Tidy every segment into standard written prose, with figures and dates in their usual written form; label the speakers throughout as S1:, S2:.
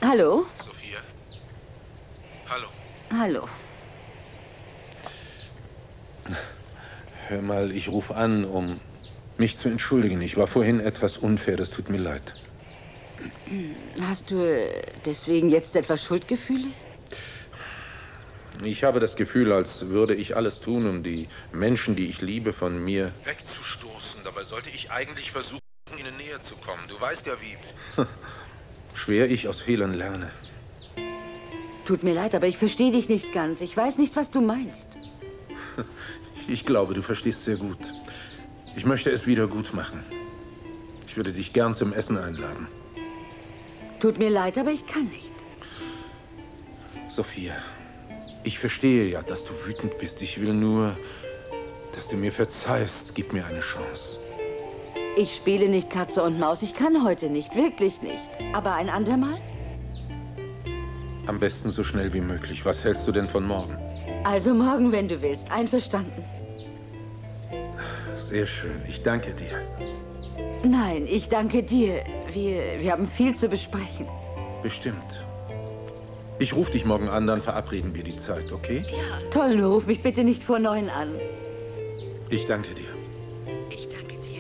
S1: Hallo?
S2: Sophia? Hallo.
S1: Hallo.
S2: Hör mal, ich rufe an, um mich zu entschuldigen. Ich war vorhin etwas unfair, das tut mir leid.
S1: Hast du deswegen jetzt etwas Schuldgefühle?
S2: Ich habe das Gefühl, als würde ich alles tun, um die Menschen, die ich liebe, von mir wegzustoßen. Dabei sollte ich eigentlich versuchen, ihnen näher zu kommen. Du weißt ja, wie schwer ich aus Fehlern lerne.
S1: Tut mir leid, aber ich verstehe dich nicht ganz. Ich weiß nicht, was du meinst.
S2: Ich glaube, du verstehst sehr gut. Ich möchte es wieder gut machen. Ich würde dich gern zum Essen einladen.
S1: Tut mir leid, aber ich kann nicht.
S2: Sophia, ich verstehe ja, dass du wütend bist. Ich will nur, dass du mir verzeihst. Gib mir eine Chance.
S1: Ich spiele nicht Katze und Maus. Ich kann heute nicht, wirklich nicht. Aber ein andermal?
S2: Am besten so schnell wie möglich. Was hältst du denn von morgen?
S1: Also morgen, wenn du willst. Einverstanden?
S2: Sehr schön. Ich danke dir.
S1: Nein, ich danke dir. Wir haben viel zu besprechen.
S2: Bestimmt. Ich rufe dich morgen an, dann verabreden wir die Zeit, okay?
S1: Ja. Toll, nur ruf mich bitte nicht vor 9 an.
S2: Ich danke dir.
S1: Ich danke dir.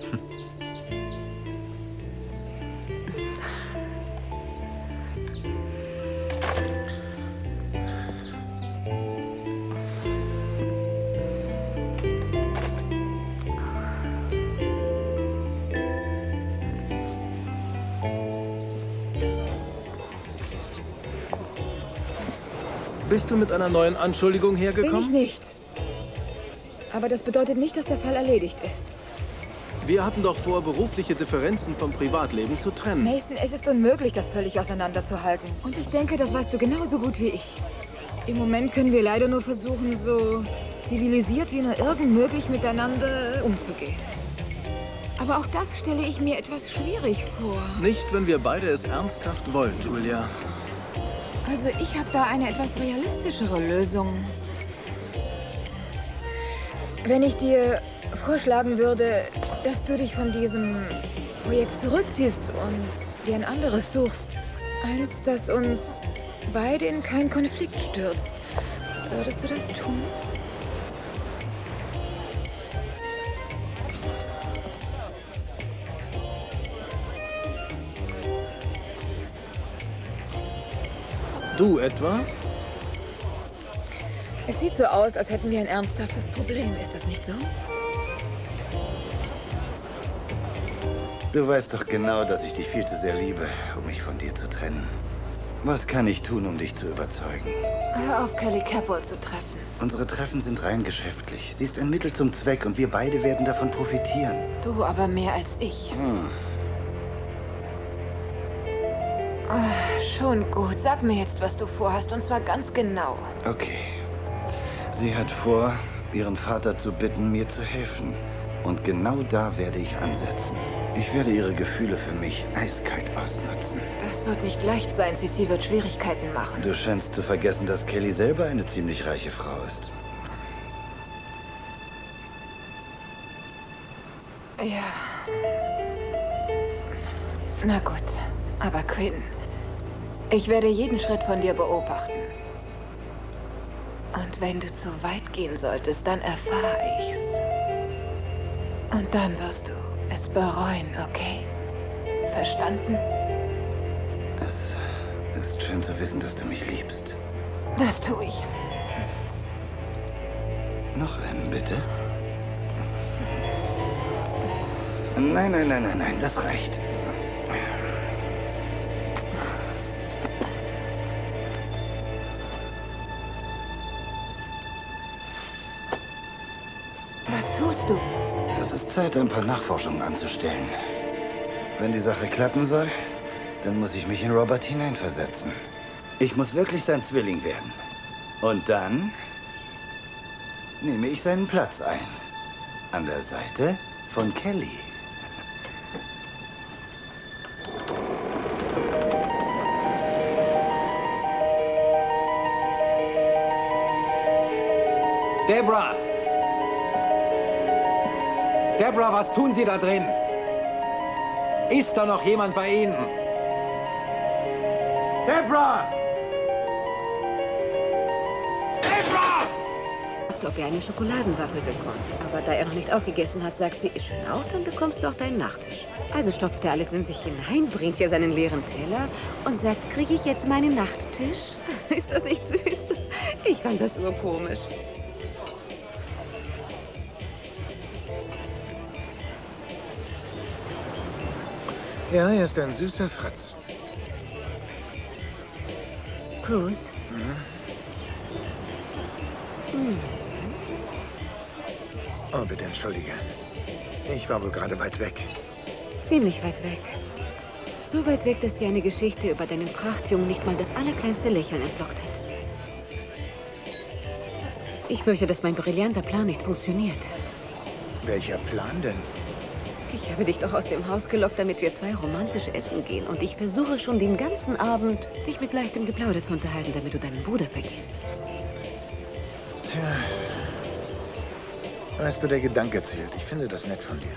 S3: Bist du mit einer neuen Anschuldigung hergekommen?
S4: Bin ich nicht. Aber das bedeutet nicht, dass der Fall erledigt ist.
S3: Wir hatten doch vor, berufliche Differenzen vom Privatleben zu trennen.
S4: Mason, es ist unmöglich, das völlig auseinanderzuhalten. Und ich denke, das weißt du genauso gut wie ich. Im Moment können wir leider nur versuchen, so zivilisiert wie nur irgend möglich miteinander umzugehen. Aber auch das stelle ich mir etwas schwierig vor.
S3: Nicht, wenn wir beide es ernsthaft wollen, Julia.
S4: Also ich habe da eine etwas realistischere Lösung. Wenn ich dir vorschlagen würde, dass du dich von diesem Projekt zurückziehst und dir ein anderes suchst. Eins, das uns beide in keinen Konflikt stürzt. Würdest du das tun?
S3: Du etwa?
S4: Es sieht so aus, als hätten wir ein ernsthaftes Problem. Ist das nicht so?
S5: Du weißt doch genau, dass ich dich viel zu sehr liebe, um mich von dir zu trennen. Was kann ich tun, um dich zu überzeugen?
S4: Hör auf, Kelly Capel zu treffen.
S5: Unsere Treffen sind rein geschäftlich. Sie ist ein Mittel zum Zweck und wir beide werden davon profitieren.
S4: Du aber mehr als ich. Schon gut. Sag mir jetzt, was du vorhast, und zwar ganz genau.
S5: Okay. Sie hat vor, ihren Vater zu bitten, mir zu helfen. Und genau da werde ich ansetzen. Ich werde ihre Gefühle für mich eiskalt ausnutzen.
S4: Das wird nicht leicht sein, Sissi wird Schwierigkeiten machen.
S5: Du scheinst zu vergessen, dass Kelly selber eine ziemlich reiche Frau ist.
S4: Ja. Na gut. Aber Quinn, ich werde jeden Schritt von dir beobachten. Und wenn du zu weit gehen solltest, dann erfahre ich's. Und dann wirst du es bereuen, okay? Verstanden?
S5: Es ist schön zu wissen, dass du mich liebst.
S4: Das tue ich.
S5: Noch einen, bitte? Nein, nein, nein, nein, nein, das reicht.
S4: Was tust du?
S5: Es ist Zeit, ein paar Nachforschungen anzustellen. Wenn die Sache klappen soll, dann muss ich mich in Robert hineinversetzen. Ich muss wirklich sein Zwilling werden. Und dann nehme ich seinen Platz ein. An der Seite von Kelly.
S6: Deborah! Deborah, was tun Sie da drin? Ist da noch jemand bei Ihnen? Deborah!
S7: Ob er eine Schokoladenwaffel bekommt. Aber da er noch nicht aufgegessen hat, sagt sie, ist schon auf, dann bekommst du auch deinen Nachtisch. Also stopft er alles in sich hinein, bringt ihr seinen leeren Teller und sagt, kriege ich jetzt meinen Nachttisch? Ist das nicht süß? Ich fand das urkomisch.
S3: Ja, er ist ein süßer Fratz.
S7: Cruz?
S3: Oh, bitte entschuldige. Ich war wohl gerade weit weg.
S7: Ziemlich weit weg. So weit weg, dass dir eine Geschichte über deinen Prachtjungen nicht mal das allerkleinste Lächeln entlockt hat. Ich fürchte, dass mein brillanter Plan nicht funktioniert.
S3: Welcher Plan denn?
S7: Ich habe dich doch aus dem Haus gelockt, damit wir zwei romantisch essen gehen. Und ich versuche schon den ganzen Abend, dich mit leichtem Geplauder zu unterhalten, damit du deinen Bruder vergisst.
S3: Tja. Weißt du, der Gedanke zählt. Ich finde das nett von dir.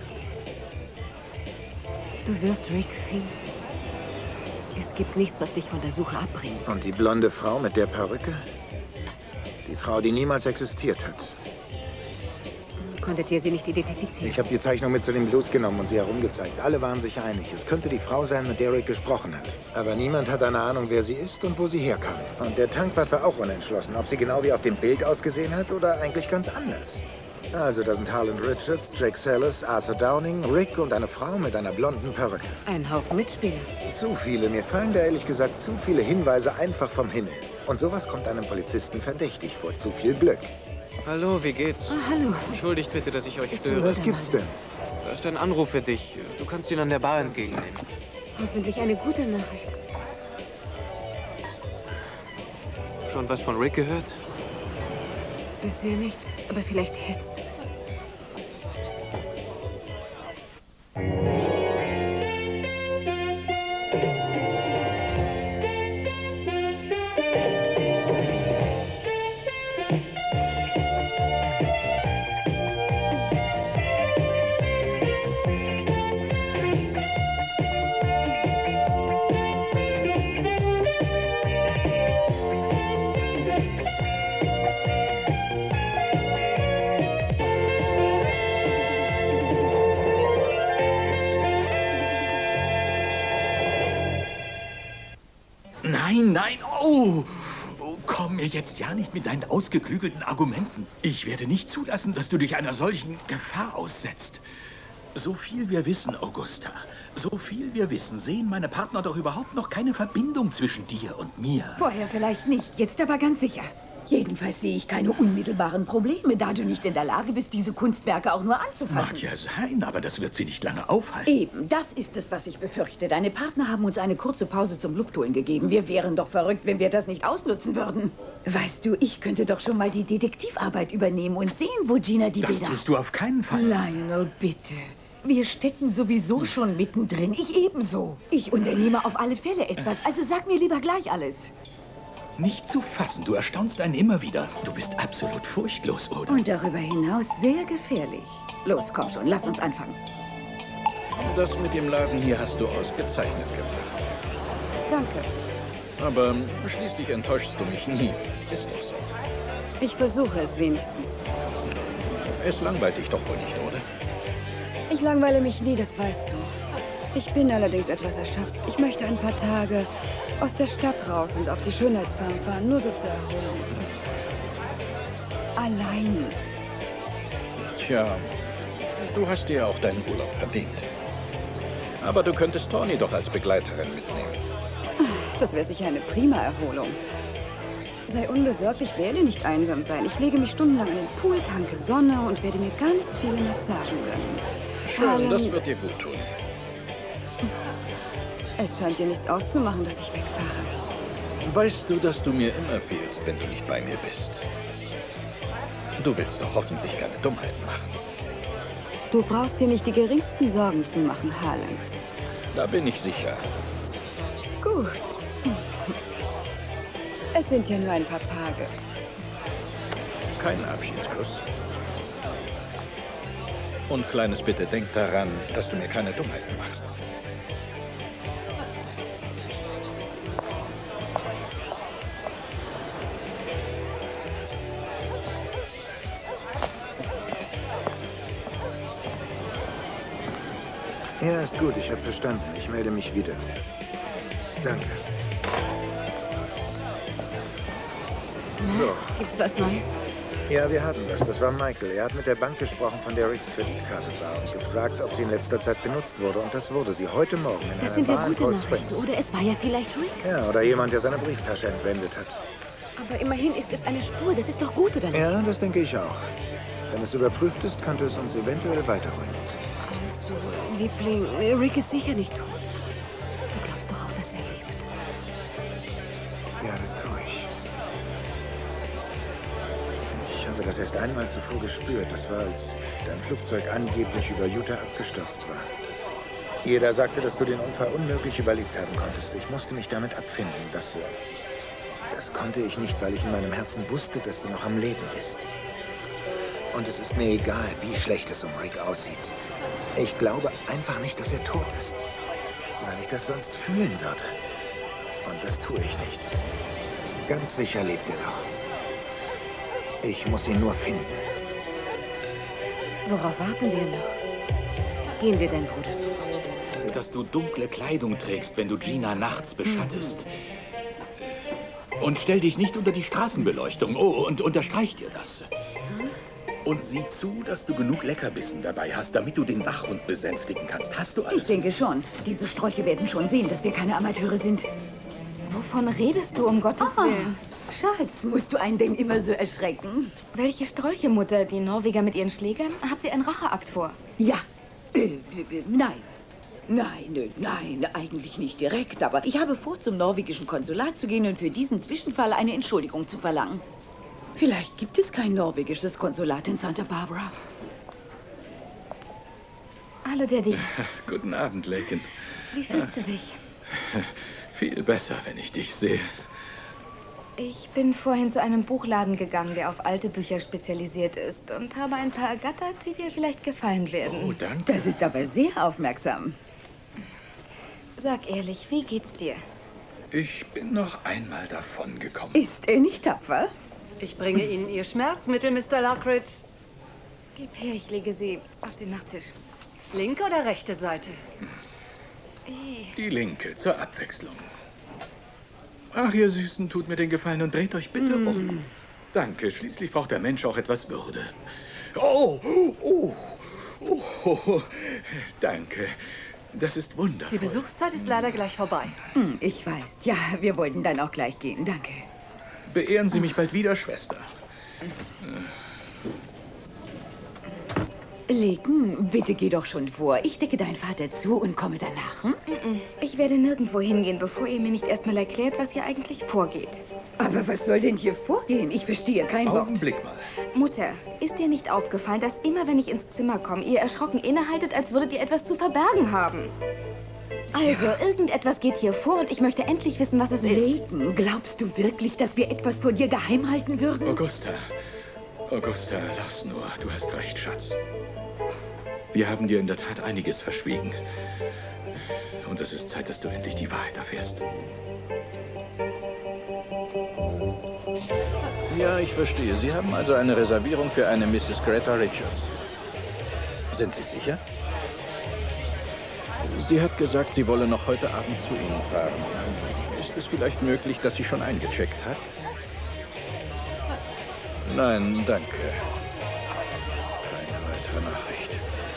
S7: Du wirst Rick finden. Es gibt nichts, was dich von der Suche abbringt.
S3: Und die blonde Frau mit der Perücke? Die Frau, die niemals existiert hat.
S7: Konntet ihr sie nicht identifizieren?
S3: Ich habe die Zeichnung mit zu den Blues genommen und sie herumgezeigt. Alle waren sich einig. Es könnte die Frau sein, mit der Rick gesprochen hat. Aber niemand hat eine Ahnung, wer sie ist und wo sie herkam. Und der Tankwart war auch unentschlossen, ob sie genau wie auf dem Bild ausgesehen hat oder eigentlich ganz anders. Also, da sind Harlan Richards, Jake Salas, Arthur Downing, Rick und eine Frau mit einer blonden Perücke.
S7: Ein Haufen Mitspieler.
S3: Zu viele. Mir fallen da ehrlich gesagt zu viele Hinweise einfach vom Himmel. Und sowas kommt einem Polizisten verdächtig vor. Zu viel Glück.
S8: Hallo, wie geht's?
S7: Oh, hallo.
S8: Entschuldigt bitte, dass ich euch störe.
S3: Was gibt's denn?
S8: Da ist ein Anruf für dich. Du kannst ihn an der Bar entgegennehmen.
S7: Hoffentlich eine gute Nachricht.
S8: Schon was von Rick gehört?
S7: Bisher nicht, aber vielleicht jetzt.
S9: Nein, oh! Komm mir jetzt ja nicht mit deinen ausgeklügelten Argumenten. Ich werde nicht zulassen, dass du dich einer solchen Gefahr aussetzt. So viel wir wissen, Augusta, so viel wir wissen, sehen meine Partner doch überhaupt noch keine Verbindung zwischen dir und mir.
S10: Vorher vielleicht nicht, jetzt aber ganz sicher. Jedenfalls sehe ich keine unmittelbaren Probleme, da du nicht in der Lage bist, diese Kunstwerke auch nur anzufassen.
S9: Mag ja sein, aber das wird sie nicht lange aufhalten.
S10: Eben, das ist es, was ich befürchte. Deine Partner haben uns eine kurze Pause zum Luftholen gegeben. Wir wären doch verrückt, wenn wir das nicht ausnutzen würden. Weißt du, ich könnte doch schon mal die Detektivarbeit übernehmen und sehen, wo Gina die
S9: Das
S10: Bilder...
S9: tust du auf keinen Fall.
S10: Lionel, bitte. Wir stecken sowieso schon mittendrin. Ich ebenso. Ich unternehme auf alle Fälle etwas. Also sag mir lieber gleich alles.
S9: Nicht zu fassen, du erstaunst einen immer wieder. Du bist absolut furchtlos, oder?
S10: Und darüber hinaus sehr gefährlich. Los, komm schon, lass uns anfangen.
S2: Das mit dem Laden hier hast du ausgezeichnet gemacht.
S7: Danke.
S2: Aber schließlich enttäuschst du mich nie. Ist doch so.
S7: Ich versuche es wenigstens.
S2: Es langweilt dich doch wohl nicht, oder?
S11: Ich langweile mich nie, das weißt du. Ich bin allerdings etwas erschöpft. Ich möchte ein paar Tage aus der Stadt raus und auf die Schönheitsfarm fahren, nur so zur Erholung. Allein.
S2: Tja, du hast dir auch deinen Urlaub verdient. Aber du könntest Tawny doch als Begleiterin mitnehmen.
S11: Das wäre sicher eine prima Erholung. Sei unbesorgt, ich werde nicht einsam sein. Ich lege mich stundenlang an den Pool, tanke Sonne und werde mir ganz viele Massagen gönnen.
S2: Schön, das wird dir gut tun.
S11: Es scheint dir nichts auszumachen, dass ich wegfahre.
S2: Weißt du, dass du mir immer fehlst, wenn du nicht bei mir bist? Du willst doch hoffentlich keine Dummheiten machen.
S11: Du brauchst dir nicht die geringsten Sorgen zu machen, Harlan.
S2: Da bin ich sicher.
S11: Gut. Es sind ja nur ein paar Tage.
S2: Kein Abschiedskuss. Und Kleines, bitte denk daran, dass du mir keine Dummheiten machst.
S3: Ja, ist gut. Ich habe verstanden. Ich melde mich wieder. Danke. So.
S7: Gibt's was Neues?
S3: Ja, wir haben das. Das war Michael. Er hat mit der Bank gesprochen, von der Ricks Kreditkarte war und gefragt, ob sie in letzter Zeit benutzt wurde. Und das wurde sie heute Morgen in
S7: Das
S3: einer
S7: sind ja
S3: Bar in
S7: gute
S3: Cold
S7: Nachrichten,
S3: Springs.
S7: oder? Es war ja vielleicht Rick.
S3: Ja, oder jemand, der seine Brieftasche entwendet hat.
S7: Aber immerhin ist es eine Spur. Das ist doch gut, oder nicht?
S3: Ja, das denke ich auch. Wenn es überprüft ist, könnte es uns eventuell weiterbringen.
S7: Also, Liebling, Rick ist sicher nicht tot. Du glaubst doch auch, dass er lebt.
S3: Ja, das tue ich. Ich habe das erst einmal zuvor gespürt. Das war, als dein Flugzeug angeblich über Utah abgestürzt war. Jeder sagte, dass du den Unfall unmöglich überlebt haben konntest. Ich musste mich damit abfinden. Das konnte ich nicht, weil ich in meinem Herzen wusste, dass du noch am Leben bist. Und es ist mir egal, wie schlecht es um Rick aussieht. Ich glaube einfach nicht, dass er tot ist. Weil ich das sonst fühlen würde. Und das tue ich nicht. Ganz sicher lebt er noch. Ich muss ihn nur finden.
S7: Worauf warten wir noch? Gehen wir deinen Bruder suchen.
S9: Dass du dunkle Kleidung trägst, wenn du Gina nachts beschattest. Und stell dich nicht unter die Straßenbeleuchtung. Oh, und unterstreich dir das. Und sieh zu, dass du genug Leckerbissen dabei hast, damit du den Wachhund besänftigen kannst. Hast du alles?
S10: Ich denke schon. Diese Strolche werden schon sehen, dass wir keine Amateure sind.
S11: Wovon redest du, um Gottes Willen?
S10: Schatz, musst du einen denn immer so erschrecken?
S11: Welche Strolche, Mutter? Die Norweger mit ihren Schlägern? Habt ihr einen Racheakt vor?
S10: Ja. Nein. Nein, eigentlich nicht direkt. Aber ich habe vor, zum norwegischen Konsulat zu gehen und für diesen Zwischenfall eine Entschuldigung zu verlangen. Vielleicht gibt es kein norwegisches Konsulat in Santa Barbara.
S11: Hallo, Daddy.
S9: Guten Abend, Laken.
S11: Wie fühlst du dich?
S9: Viel besser, wenn ich dich sehe.
S11: Ich bin vorhin zu einem Buchladen gegangen, der auf alte Bücher spezialisiert ist und habe ein paar ergattert, die dir vielleicht gefallen werden.
S9: Oh, danke.
S10: Das ist aber sehr aufmerksam.
S11: Sag ehrlich, wie geht's dir?
S9: Ich bin noch einmal davon gekommen.
S10: Ist er nicht tapfer?
S12: Ich bringe Ihnen Ihr Schmerzmittel, Mr. Lockridge.
S11: Gib her, ich lege sie auf den Nachttisch.
S12: Linke oder rechte Seite?
S9: Die linke, zur Abwechslung. Ach, ihr Süßen, tut mir den Gefallen und dreht euch bitte um. Danke, schließlich braucht der Mensch auch etwas Würde. Oh, danke. Das ist wundervoll.
S12: Die Besuchszeit ist leider gleich vorbei.
S10: Ich weiß. Ja, wir wollten dann auch gleich gehen. Danke.
S9: Beehren Sie mich bald wieder, Schwester.
S10: Laken, bitte geh doch schon vor. Ich decke deinen Vater zu und komme danach. Hm?
S11: Ich werde nirgendwo hingehen, bevor ihr mir nicht erstmal erklärt, was hier eigentlich vorgeht.
S10: Aber was soll denn hier vorgehen? Ich verstehe kein Wort.
S9: Augenblick mal.
S11: Mutter, ist dir nicht aufgefallen, dass immer, wenn ich ins Zimmer komme, ihr erschrocken innehaltet, als würdet ihr etwas zu verbergen haben? Also, irgendetwas geht hier vor und ich möchte endlich wissen, was es ist.
S10: Laken, glaubst du wirklich, dass wir etwas vor dir geheim halten würden?
S9: Augusta, lass nur. Du hast recht, Schatz. Wir haben dir in der Tat einiges verschwiegen. Und es ist Zeit, dass du endlich die Wahrheit erfährst.
S13: Ja, ich verstehe. Sie haben also eine Reservierung für eine Mrs. Greta Richards. Sind Sie sicher? Sie hat gesagt, sie wolle noch heute Abend zu Ihnen fahren. Ist es vielleicht möglich, dass sie schon eingecheckt hat? Nein, danke. Keine weitere Nachricht.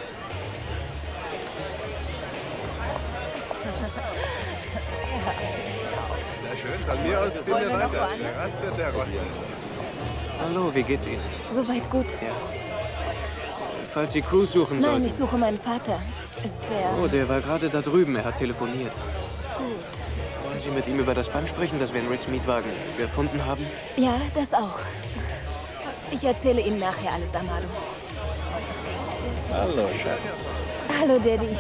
S14: Na schön, von mir aus ziehen wir weiter. Der rastet, der rostet.
S8: Hallo, wie geht's Ihnen?
S11: Soweit gut.
S8: Ja. Falls Sie Cruz suchen sollten.
S11: Nein, ich suche meinen Vater. Ist der...
S8: Oh, der war gerade da drüben. Er hat telefoniert.
S11: Gut.
S8: Wollen Sie mit ihm über das Band sprechen, das wir in Ricks Mietwagen gefunden haben?
S11: Ja, das auch. Ich erzähle Ihnen nachher alles, Amado.
S13: Hallo, Schatz.
S11: Hallo, Daddy.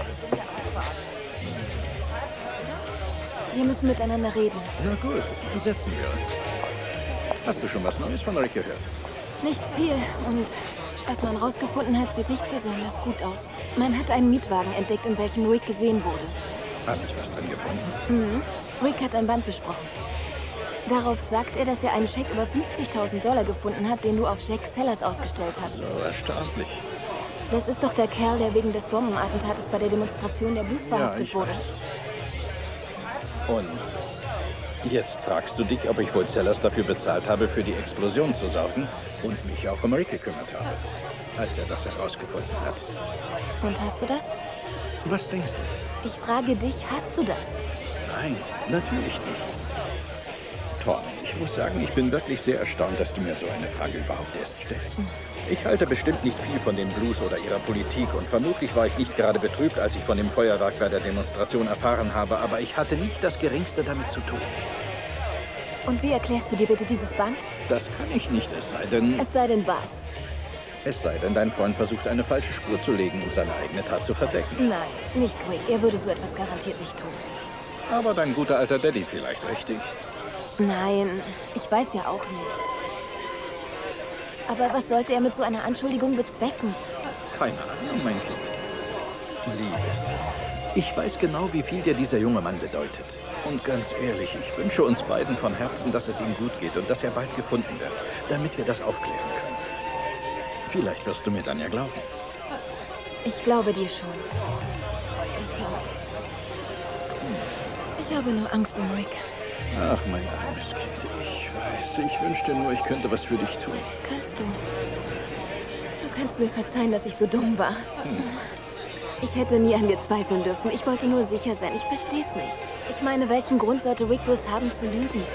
S11: Wir müssen miteinander reden.
S13: Na gut, setzen wir uns. Hast du schon was Neues von Rick gehört?
S11: Nicht viel. Und was man rausgefunden hat, sieht nicht besonders gut aus. Man hat einen Mietwagen entdeckt, in welchem Rick gesehen wurde.
S13: Haben Sie was drin gefunden?
S11: Mhm. Rick hat ein Band besprochen. Darauf sagt er, dass er einen Scheck über $50.000 gefunden hat, den du auf Jack Sellers ausgestellt hast.
S13: So erstaunlich.
S15: Das ist doch der Kerl, der wegen des Bombenattentates bei der Demonstration der Blues verhaftet wurde.
S13: Und jetzt fragst du dich, ob ich wohl Sellers dafür bezahlt habe, für die Explosion zu sorgen und mich auch um Rick gekümmert habe, als er das herausgefunden hat.
S15: Und hast du das?
S13: Was denkst du?
S15: Ich frage dich, hast du das?
S13: Nein, natürlich nicht. Tommy, ich muss sagen, ich bin wirklich sehr erstaunt, dass du mir so eine Frage überhaupt erst stellst. Ich halte bestimmt nicht viel von den Blues oder ihrer Politik und vermutlich war ich nicht gerade betrübt, als ich von dem Feuerwerk bei der Demonstration erfahren habe, aber ich hatte nicht das Geringste damit zu tun.
S15: Und wie erklärst du dir bitte dieses Band?
S13: Das kann ich nicht, es sei denn...
S15: Es sei denn was?
S13: Es sei denn, dein Freund versucht, eine falsche Spur zu legen, um seine eigene Tat zu verdecken.
S15: Nein, nicht Rick. Er würde so etwas garantiert nicht tun.
S13: Aber dein guter alter Daddy vielleicht, richtig?
S15: Nein, ich weiß ja auch nicht. Aber was sollte er mit so einer Anschuldigung bezwecken?
S13: Keine Ahnung, mein Kind. Liebes, ich weiß genau, wie viel dir dieser junge Mann bedeutet. Und ganz ehrlich, ich wünsche uns beiden von Herzen, dass es ihm gut geht und dass er bald gefunden wird, damit wir das aufklären können. Vielleicht wirst du mir dann ja glauben.
S15: Ich glaube dir schon. Ich habe nur Angst um Rick.
S13: Ach, mein armes Kind, ich weiß. Ich wünschte nur, ich könnte was für dich tun.
S15: Kannst du? Du kannst mir verzeihen, dass ich so dumm war. Ich hätte nie an dir zweifeln dürfen. Ich wollte nur sicher sein. Ich verstehe es nicht. Ich meine, welchen Grund sollte Rick bloß haben zu lügen?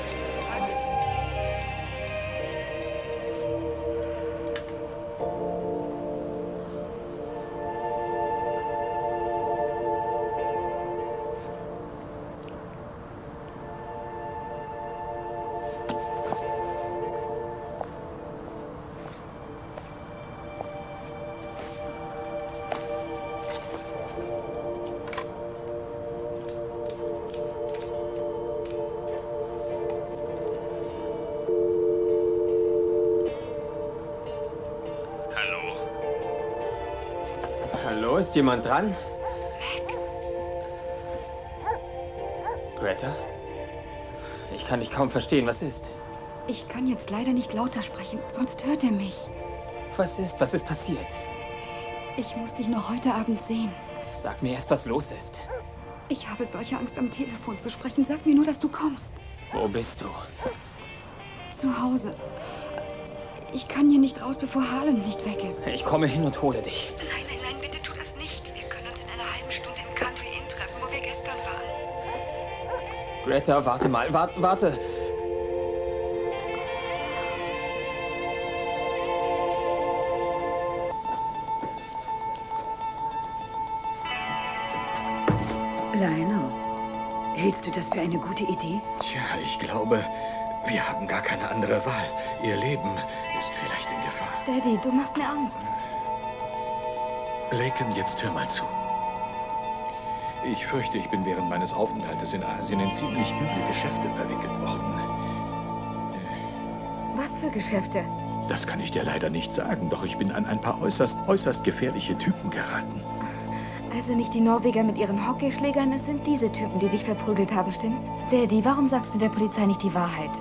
S16: Hallo, ist jemand dran? Greta? Ich kann dich kaum verstehen. Was ist?
S11: Ich kann jetzt leider nicht lauter sprechen, sonst hört er mich.
S16: Was ist? Was ist passiert?
S11: Ich muss dich noch heute Abend sehen.
S16: Sag mir erst, was los ist.
S11: Ich habe solche Angst, am Telefon zu sprechen. Sag mir nur, dass du kommst.
S16: Wo bist du?
S11: Zu Hause. Ich kann hier nicht raus, bevor Harlan nicht weg ist.
S16: Ich komme hin und hole dich.
S11: Nein, nein, nein, bitte tu das nicht. Wir können uns in einer halben Stunde im Country Inn treffen, wo wir gestern waren.
S16: Greta, warte mal. Warte.
S10: Lionel, hältst du das für eine gute Idee?
S9: Tja, ich glaube, wir haben gar keine andere Wahl. Ihr Leben ist vielleicht in Gefahr.
S11: Daddy, du machst mir Angst.
S9: Laken, jetzt hör mal zu. Ich fürchte, ich bin während meines Aufenthaltes in Asien in ziemlich üble Geschäfte verwickelt worden.
S11: Was für Geschäfte?
S9: Das kann ich dir leider nicht sagen, doch ich bin an ein paar äußerst gefährliche Typen geraten.
S11: Also nicht die Norweger mit ihren Hockeyschlägern, es sind diese Typen, die dich verprügelt haben, stimmt's? Daddy, warum sagst du der Polizei nicht die Wahrheit?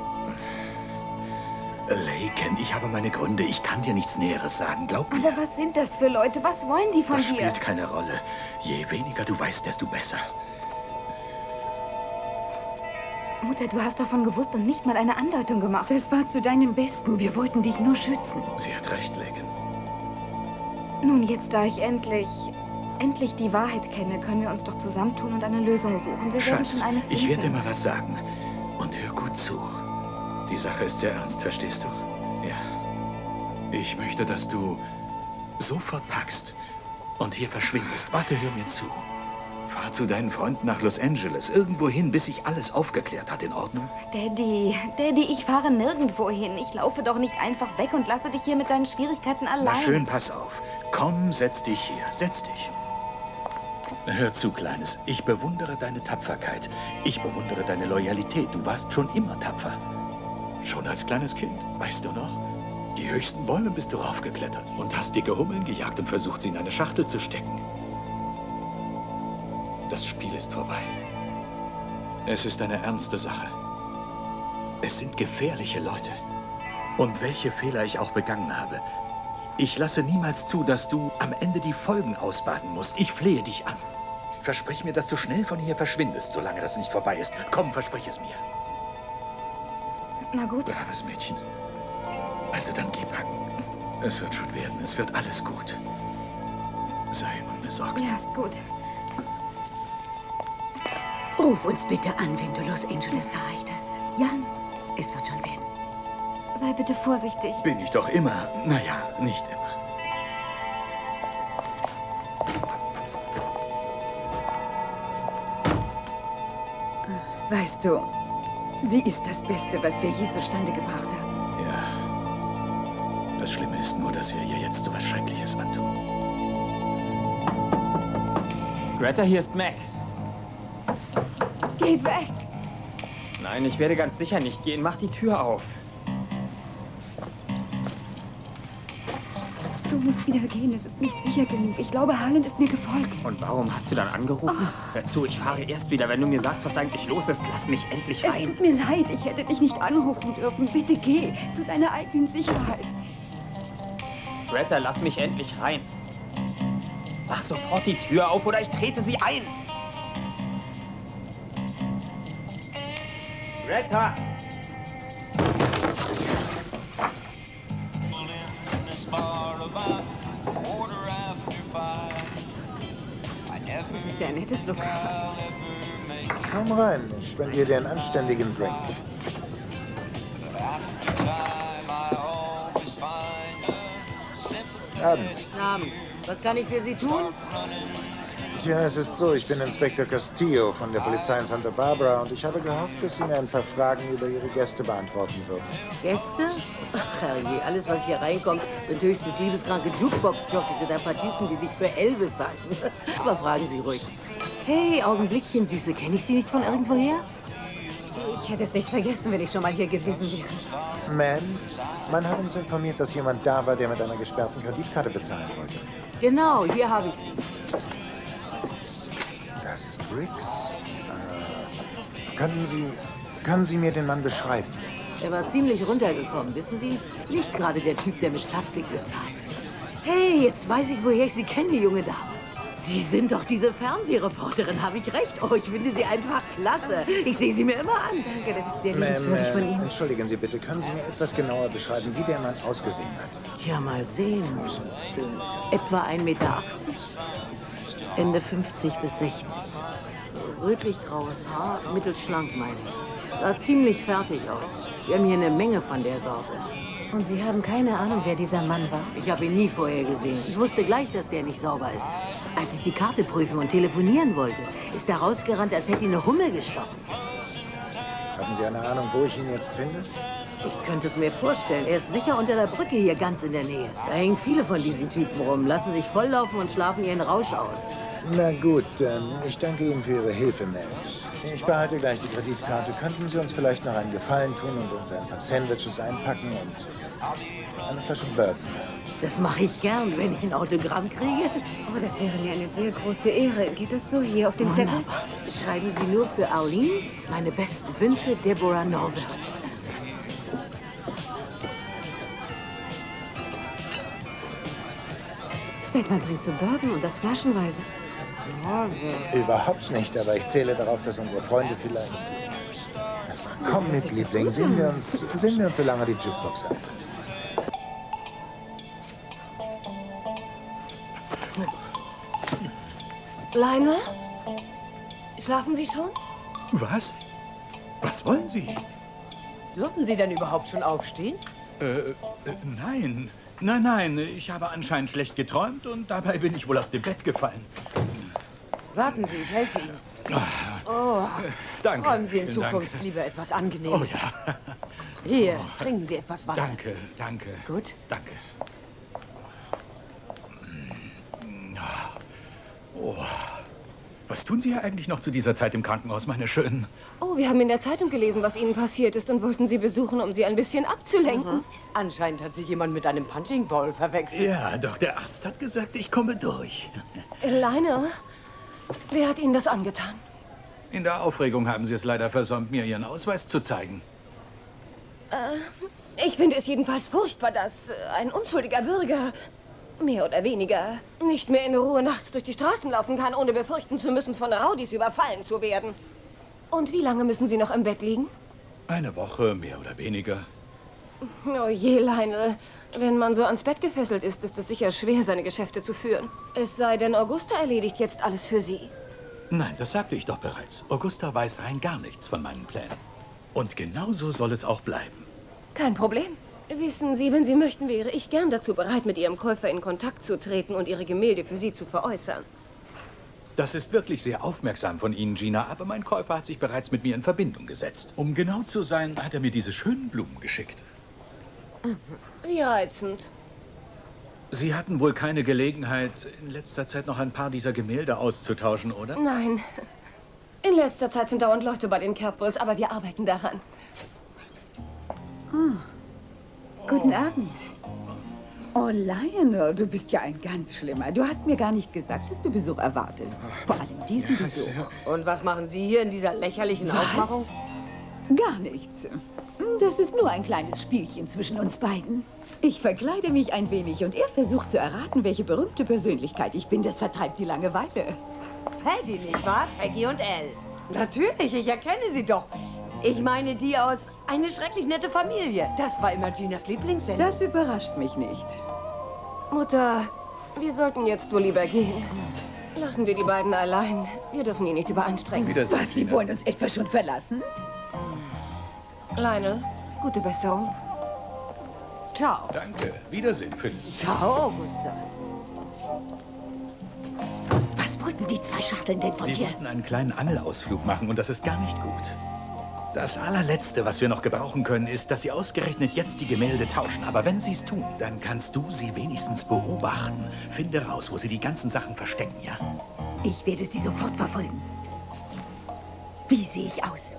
S9: Laken, ich habe meine Gründe. Ich kann dir nichts Näheres sagen, glaub mir.
S11: Aber was sind das für Leute? Was wollen die von
S9: Das
S11: dir?
S9: spielt keine Rolle. Je weniger du weißt, desto besser.
S11: Mutter, du hast davon gewusst und nicht mal eine Andeutung gemacht.
S10: Das war zu deinem Besten. Wir wollten dich nur schützen.
S9: Sie hat recht, Laken.
S11: Nun, jetzt da ich endlich die Wahrheit kenne, können wir uns doch zusammentun und eine Lösung suchen. Wir werden
S9: Schatz,
S11: schon eine finden.
S9: ich werde dir mal was sagen. Und hör gut zu. Die Sache ist sehr ernst, verstehst du? Ja. Ich möchte, dass du sofort packst und hier verschwindest. Warte, hör mir zu. Fahr zu deinen Freunden nach Los Angeles. Irgendwo hin, bis sich alles aufgeklärt hat. In Ordnung?
S11: Daddy, ich fahre nirgendwo hin. Ich laufe doch nicht einfach weg und lasse dich hier mit deinen Schwierigkeiten allein.
S9: Na schön, pass auf. Komm, setz dich hier. Setz dich. Hör zu, Kleines. Ich bewundere deine Tapferkeit. Ich bewundere deine Loyalität. Du warst schon immer tapfer. Schon als kleines Kind, weißt du noch? Die höchsten Bäume bist du raufgeklettert und hast dicke Hummeln gejagt und versucht, sie in eine Schachtel zu stecken. Das Spiel ist vorbei. Es ist eine ernste Sache. Es sind gefährliche Leute. Und welche Fehler ich auch begangen habe, Ich lasse niemals zu, dass du am Ende die Folgen ausbaden musst. Ich flehe dich an. Versprich mir, dass du schnell von hier verschwindest, solange das nicht vorbei ist. Komm, versprich es mir.
S11: Na gut.
S9: Braves Mädchen. Also dann geh packen. Es wird schon werden. Es wird alles gut. Sei unbesorgt.
S11: Ja, ist gut.
S10: Ruf uns bitte an, wenn du Los Angeles erreicht hast. Ja, es wird schon werden.
S11: Sei bitte vorsichtig.
S9: Bin ich doch immer. Naja, nicht immer.
S10: Weißt du, sie ist das Beste, was wir je zustande gebracht haben.
S9: Ja. Das Schlimme ist nur, dass wir ihr jetzt so was Schreckliches antun.
S16: Greta, hier ist Mac.
S11: Geh weg!
S16: Nein, ich werde ganz sicher nicht gehen. Mach die Tür auf.
S11: Du musst wieder gehen, es ist nicht sicher genug. Ich glaube, Harland ist mir gefolgt.
S16: Und warum hast du dann angerufen? Hör zu, ich fahre erst wieder, wenn du mir sagst, was eigentlich los ist. Lass mich endlich
S11: Es
S16: rein.
S11: tut mir leid, ich hätte dich nicht anrufen dürfen. Bitte geh, zu deiner eigenen Sicherheit.
S16: Greta, lass mich endlich rein. Mach sofort die Tür auf oder ich trete sie ein. Greta!
S7: Das ist ja ein nettes Lokal.
S3: Komm rein, ich spendiere dir einen anständigen Drink. Abend.
S17: Abend. Was kann ich für Sie tun?
S3: Tja, es ist so, ich bin Inspektor Castillo von der Polizei in Santa Barbara und ich habe gehofft, dass Sie mir ein paar Fragen über Ihre Gäste beantworten würden.
S17: Gäste? Ach herrje, alles, was hier reinkommt, sind höchstens liebeskranke Jukebox-Jockeys oder ein paar Typen, die sich für Elvis halten. Aber fragen Sie ruhig. Hey, Augenblickchen, Süße, kenne ich Sie nicht von irgendwoher?
S7: Ich hätte es nicht vergessen, wenn ich schon mal hier gewesen wäre.
S3: Man, man hat uns informiert, dass jemand da war, der mit einer gesperrten Kreditkarte bezahlen wollte.
S17: Genau, hier habe ich Sie.
S3: Das ist Riggs. Können Sie mir den Mann beschreiben?
S17: Er war ziemlich runtergekommen, wissen Sie? Nicht gerade der Typ, der mit Plastik bezahlt. Hey, jetzt weiß ich, woher ich Sie kenne, junge Dame. Sie sind doch diese Fernsehreporterin, habe ich recht? Oh, ich finde Sie einfach klasse. Ich sehe Sie mir immer an.
S7: Danke, das ist sehr liebenswürdig von Ihnen.
S3: Entschuldigen Sie bitte, können Sie mir etwas genauer beschreiben, wie der Mann ausgesehen hat?
S17: Ja, mal sehen. Etwa 1,80 Meter. Ende 50 bis 60. Rötlich-graues Haar, mittelschlank, meine ich. Sah ziemlich fertig aus. Wir haben hier eine Menge von der Sorte.
S7: Und Sie haben keine Ahnung, wer dieser Mann war?
S17: Ich habe ihn nie vorher gesehen. Ich wusste gleich, dass der nicht sauber ist. Als ich die Karte prüfen und telefonieren wollte, ist er rausgerannt, als hätte ihn eine Hummel gestochen.
S3: Haben Sie eine Ahnung, wo ich ihn jetzt finde?
S17: Ich könnte es mir vorstellen. Er ist sicher unter der Brücke hier ganz in der Nähe. Da hängen viele von diesen Typen rum, lassen sich volllaufen und schlafen ihren Rausch aus.
S3: Na gut, ich danke Ihnen für Ihre Hilfe, Mel. Ich behalte gleich die Kreditkarte. Könnten Sie uns vielleicht noch einen Gefallen tun und uns ein paar Sandwiches einpacken und eine Flasche Bourbon?
S17: Das mache ich gern, wenn ich ein Autogramm kriege.
S7: Oh, das wäre mir eine sehr große Ehre. Geht das so hier auf den Zettel?
S17: Wunderbar. Schreiben Sie nur für Arlene meine besten Wünsche, Deborah Norville.
S7: Seit wann trinkst du Bourbon und das flaschenweise?
S3: Überhaupt nicht, aber ich zähle darauf, dass unsere Freunde vielleicht... Komm mit, Liebling, sehen wir uns so lange die Jukebox an.
S12: Lionel? Schlafen Sie schon?
S9: Was? Was wollen Sie?
S12: Dürfen Sie denn überhaupt schon aufstehen?
S9: Nein. Nein, ich habe anscheinend schlecht geträumt und dabei bin ich wohl aus dem Bett gefallen.
S12: Warten Sie, ich helfe Ihnen. Oh,
S9: danke.
S12: Träumen Sie in
S9: Vielen
S12: Zukunft
S9: Dank.
S12: lieber etwas Angenehmes.
S9: Oh ja.
S12: Hier, trinken Sie etwas Wasser.
S9: Danke.
S12: Gut.
S9: Danke. Oh. Was tun Sie hier eigentlich noch zu dieser Zeit im Krankenhaus, meine Schönen?
S12: Oh, wir haben in der Zeitung gelesen, was Ihnen passiert ist und wollten Sie besuchen, um Sie ein bisschen abzulenken.
S17: Anscheinend hat sich jemand mit einem Punching Ball verwechselt.
S9: Ja, doch der Arzt hat gesagt, ich komme durch.
S12: Lionel, wer hat Ihnen das angetan?
S9: In der Aufregung haben Sie es leider versäumt, mir Ihren Ausweis zu zeigen.
S12: Ich finde es jedenfalls furchtbar, dass ein unschuldiger Bürger, mehr oder weniger, nicht mehr in Ruhe nachts durch die Straßen laufen kann, ohne befürchten zu müssen, von Rowdies überfallen zu werden. Und wie lange müssen Sie noch im Bett liegen?
S9: Eine Woche, mehr oder weniger.
S12: Oh je, Lionel. Wenn man so ans Bett gefesselt ist, ist es sicher schwer, seine Geschäfte zu führen. Es sei denn, Augusta erledigt jetzt alles für Sie.
S9: Nein, das sagte ich doch bereits. Augusta weiß rein gar nichts von meinen Plänen. Und genauso soll es auch bleiben.
S12: Kein Problem. Wissen Sie, wenn Sie möchten, wäre ich gern dazu bereit, mit Ihrem Käufer in Kontakt zu treten und Ihre Gemälde für Sie zu veräußern.
S9: Das ist wirklich sehr aufmerksam von Ihnen, Gina, aber mein Käufer hat sich bereits mit mir in Verbindung gesetzt. Um genau zu sein, hat er mir diese schönen Blumen geschickt.
S12: Wie reizend.
S9: Sie hatten wohl keine Gelegenheit, in letzter Zeit noch ein paar dieser Gemälde auszutauschen, oder?
S12: Nein. In letzter Zeit sind dauernd Leute bei den Capwells, aber wir arbeiten daran.
S10: Guten Abend. Oh, Lionel, du bist ja ein ganz Schlimmer. Du hast mir gar nicht gesagt, dass du Besuch erwartest. Vor allem diesen Besuch.
S17: Und was machen Sie hier in dieser lächerlichen Aufmachung?
S10: Gar nichts. Das ist nur ein kleines Spielchen zwischen uns beiden. Ich verkleide mich ein wenig und er versucht zu erraten, welche berühmte Persönlichkeit ich bin. Das vertreibt die Langeweile.
S17: Peggy, nicht wahr? Peggy und Elle. Natürlich, ich erkenne sie doch. Ich meine die aus Eine schrecklich nette Familie. Das war immer Ginas Lieblingssendung.
S10: Das überrascht mich nicht.
S12: Mutter, wir sollten jetzt wohl lieber gehen. Lassen wir die beiden allein. Wir dürfen ihn nicht überanstrengen.
S10: Was, Sie wollen uns etwa schon verlassen?
S12: Lionel, gute Besserung.
S17: Ciao.
S9: Danke. Wiedersehen, Phyllis.
S17: Ciao, Augusta.
S10: Was wollten die zwei Schachteln denn von
S9: Die
S10: dir?
S9: wollten einen kleinen Angelausflug machen und das ist gar nicht gut. Das allerletzte, was wir noch gebrauchen können, ist, dass sie ausgerechnet jetzt die Gemälde tauschen. Aber wenn sie es tun, dann kannst du sie wenigstens beobachten. Finde raus, wo sie die ganzen Sachen verstecken, ja?
S10: Ich werde sie sofort verfolgen. Wie sehe ich aus?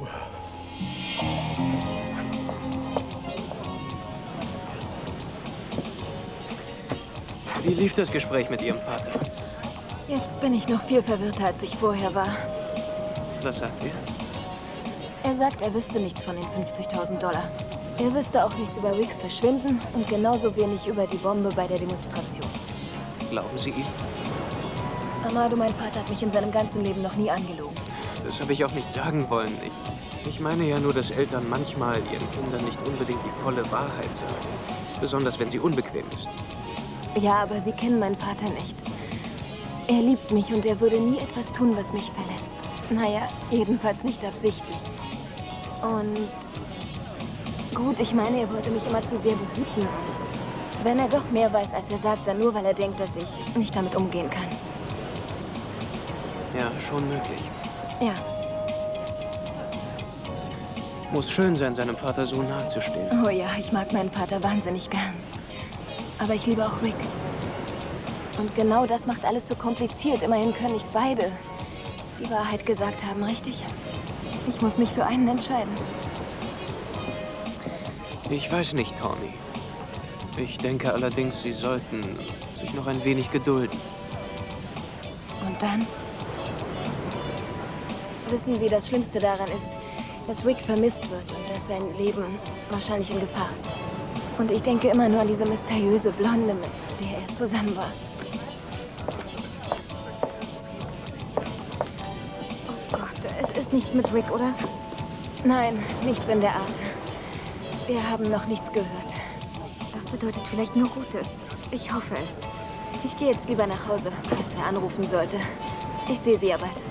S8: Wie lief das Gespräch mit Ihrem Vater?
S15: Jetzt bin ich noch viel verwirrter, als ich vorher war.
S8: Was sagt er?
S15: Er sagt, er wüsste nichts von den 50.000 $. Er wüsste auch nichts über Ricks Verschwinden und genauso wenig über die Bombe bei der Demonstration.
S8: Glauben Sie ihm?
S15: Amado, mein Vater, hat mich in seinem ganzen Leben noch nie angelogen.
S8: Das habe ich auch nicht sagen wollen. Ich meine ja nur, dass Eltern manchmal ihren Kindern nicht unbedingt die volle Wahrheit sagen. Besonders, wenn sie unbequem ist.
S15: Ja, aber Sie kennen meinen Vater nicht. Er liebt mich und er würde nie etwas tun, was mich verletzt. Naja, jedenfalls nicht absichtlich. Und gut, ich meine, er wollte mich immer zu sehr behüten. Und wenn er doch mehr weiß, als er sagt, dann nur, weil er denkt, dass ich nicht damit umgehen kann.
S8: Ja, schon möglich.
S15: Ja.
S8: Muss schön sein, seinem Vater so nahe zu stehen.
S15: Oh ja, ich mag meinen Vater wahnsinnig gern. Aber ich liebe auch Rick. Und genau das macht alles so kompliziert. Immerhin können nicht beide die Wahrheit gesagt haben, richtig? Ich muss mich für einen entscheiden.
S8: Ich weiß nicht, Tawny. Ich denke allerdings, Sie sollten sich noch ein wenig gedulden.
S15: Und dann? Wissen Sie, das Schlimmste daran ist, dass Rick vermisst wird und dass sein Leben wahrscheinlich in Gefahr ist. Und ich denke immer nur an diese mysteriöse Blonde, mit der er zusammen war. Oh Gott, es ist nichts mit Rick, oder? Nein, nichts in der Art. Wir haben noch nichts gehört. Das bedeutet vielleicht nur Gutes. Ich hoffe es. Ich gehe jetzt lieber nach Hause, falls er anrufen sollte. Ich sehe Sie ja bald.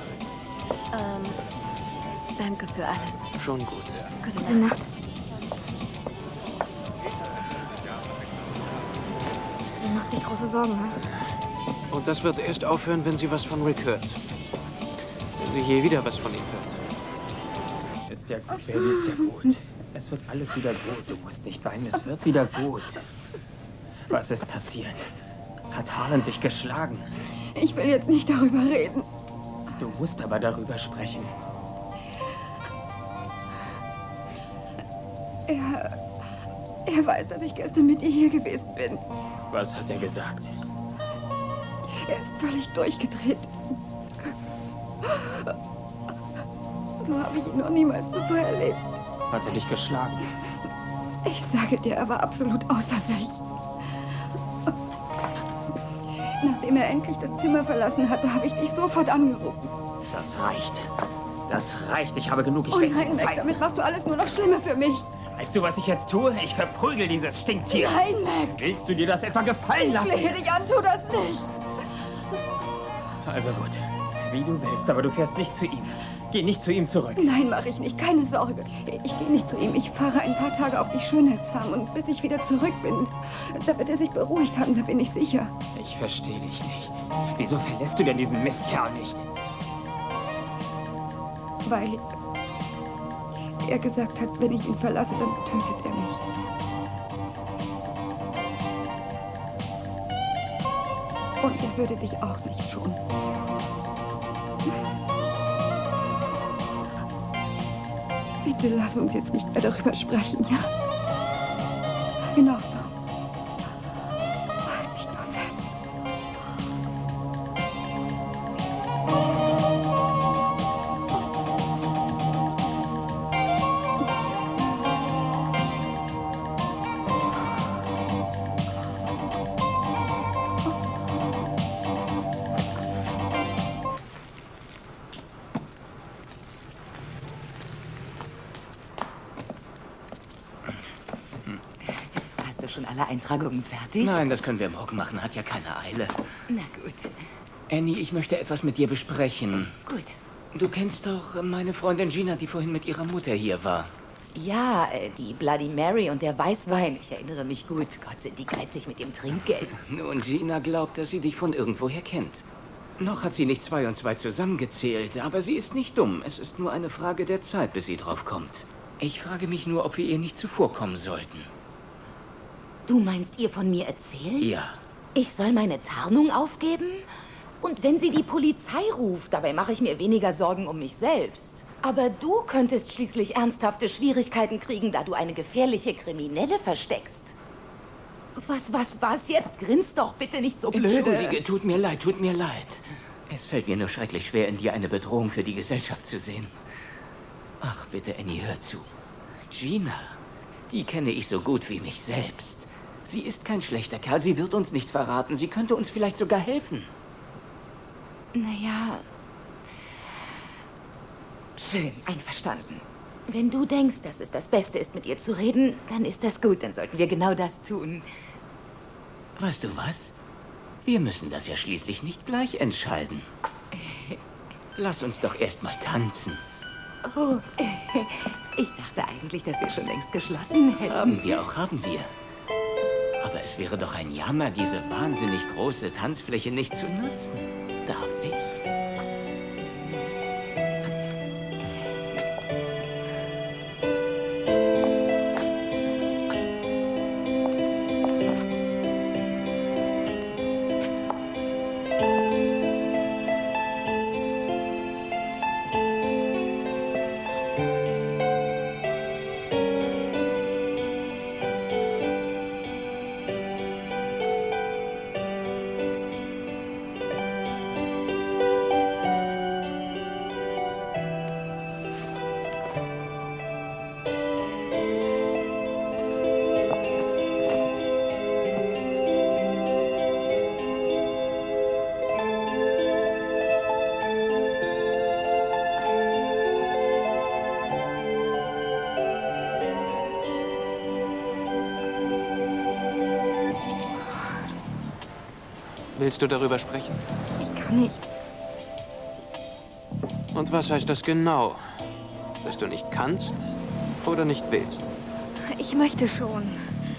S15: Danke für alles.
S8: Schon gut.
S15: Gute Nacht. Sie macht sich große Sorgen, hm?
S8: Und das wird erst aufhören, wenn sie was von Rick hört. Wenn sie je wieder was von ihm hört.
S16: Ist ja gut, Baby, ist ja gut. Es wird alles wieder gut. Du musst nicht weinen, es wird wieder gut. Was ist passiert? Hat Harlan dich geschlagen?
S11: Ich will jetzt nicht darüber reden.
S16: Du musst aber darüber sprechen.
S11: Er weiß, dass ich gestern mit dir hier gewesen bin.
S16: Was hat er gesagt?
S11: Er ist völlig durchgedreht. So habe ich ihn noch niemals zuvor erlebt.
S16: Hat er dich geschlagen?
S11: Ich sage dir, er war absolut außer sich. Nachdem er endlich das Zimmer verlassen hatte, habe ich dich sofort angerufen.
S16: Das reicht. Das reicht. Ich habe genug. Ich
S11: Oh
S16: werde
S11: nein,
S16: sie
S11: Mac,
S16: zeigen.
S11: damit machst du alles nur noch schlimmer für mich.
S16: Weißt du, was ich jetzt tue? Ich verprügel dieses Stinktier.
S11: Nein, Mac.
S16: Willst du dir das etwa gefallen lassen?
S11: Ich flehe dich an, tu das nicht.
S16: Also gut. Wie du willst, aber du fährst nicht zu ihm. Geh nicht zu ihm zurück.
S11: Nein, mache ich nicht. Keine Sorge. Ich gehe nicht zu ihm. Ich fahre ein paar Tage auf die Schönheitsfarm und bis ich wieder zurück bin, da wird er sich beruhigt haben, da bin ich sicher.
S16: Ich verstehe dich nicht. Wieso verlässt du denn diesen Mistkerl nicht?
S11: Weil er gesagt hat, wenn ich ihn verlasse, dann tötet er mich. Und er würde dich auch nicht schonen. Bitte lass uns jetzt nicht mehr darüber sprechen, ja? In Ordnung. Halt mich nur fest.
S18: Hast du schon alle Eintragungen fertig?
S8: Nein, das können wir morgen machen. Hat ja keine Eile.
S18: Na gut.
S8: Annie, ich möchte etwas mit dir besprechen.
S18: Gut.
S8: Du kennst doch meine Freundin Gina, die vorhin mit ihrer Mutter hier war.
S18: Ja, die Bloody Mary und der Weißwein. Ich erinnere mich gut. Gott, sind die geizig mit dem Trinkgeld.
S8: Nun, Gina glaubt, dass sie dich von irgendwoher kennt. Noch hat sie nicht 2 und 2 zusammengezählt, aber sie ist nicht dumm. Es ist nur eine Frage der Zeit, bis sie drauf kommt. Ich frage mich nur, ob wir ihr nicht zuvorkommen sollten.
S18: Du meinst, ihr von mir erzählt?
S8: Ja.
S18: Ich soll meine Tarnung aufgeben? Und wenn sie die Polizei ruft, dabei mache ich mir weniger Sorgen um mich selbst. Aber du könntest schließlich ernsthafte Schwierigkeiten kriegen, da du eine gefährliche Kriminelle versteckst. Was jetzt? Grinst doch bitte nicht so blöde.
S8: Entschuldige, tut mir leid, tut mir leid. Es fällt mir nur schrecklich schwer, in dir eine Bedrohung für die Gesellschaft zu sehen. Ach, bitte, Annie, hör zu. Gina, die kenne ich so gut wie mich selbst. Sie ist kein schlechter Kerl, sie wird uns nicht verraten. Sie könnte uns vielleicht sogar helfen.
S18: Naja, schön, einverstanden. Wenn du denkst, dass es das Beste ist, mit ihr zu reden, dann ist das gut. Dann sollten wir genau das tun.
S8: Weißt du was? Wir müssen das ja schließlich nicht gleich entscheiden. Lass uns doch erst mal tanzen.
S18: Oh, ich dachte eigentlich, dass wir schon längst geschlossen hätten.
S8: Haben wir auch, haben wir. Aber es wäre doch ein Jammer, diese wahnsinnig große Tanzfläche nicht zu nutzen. Darf ich? Willst du darüber sprechen?
S11: Ich kann nicht.
S8: Und was heißt das genau? Dass du nicht kannst oder nicht willst?
S15: Ich möchte schon.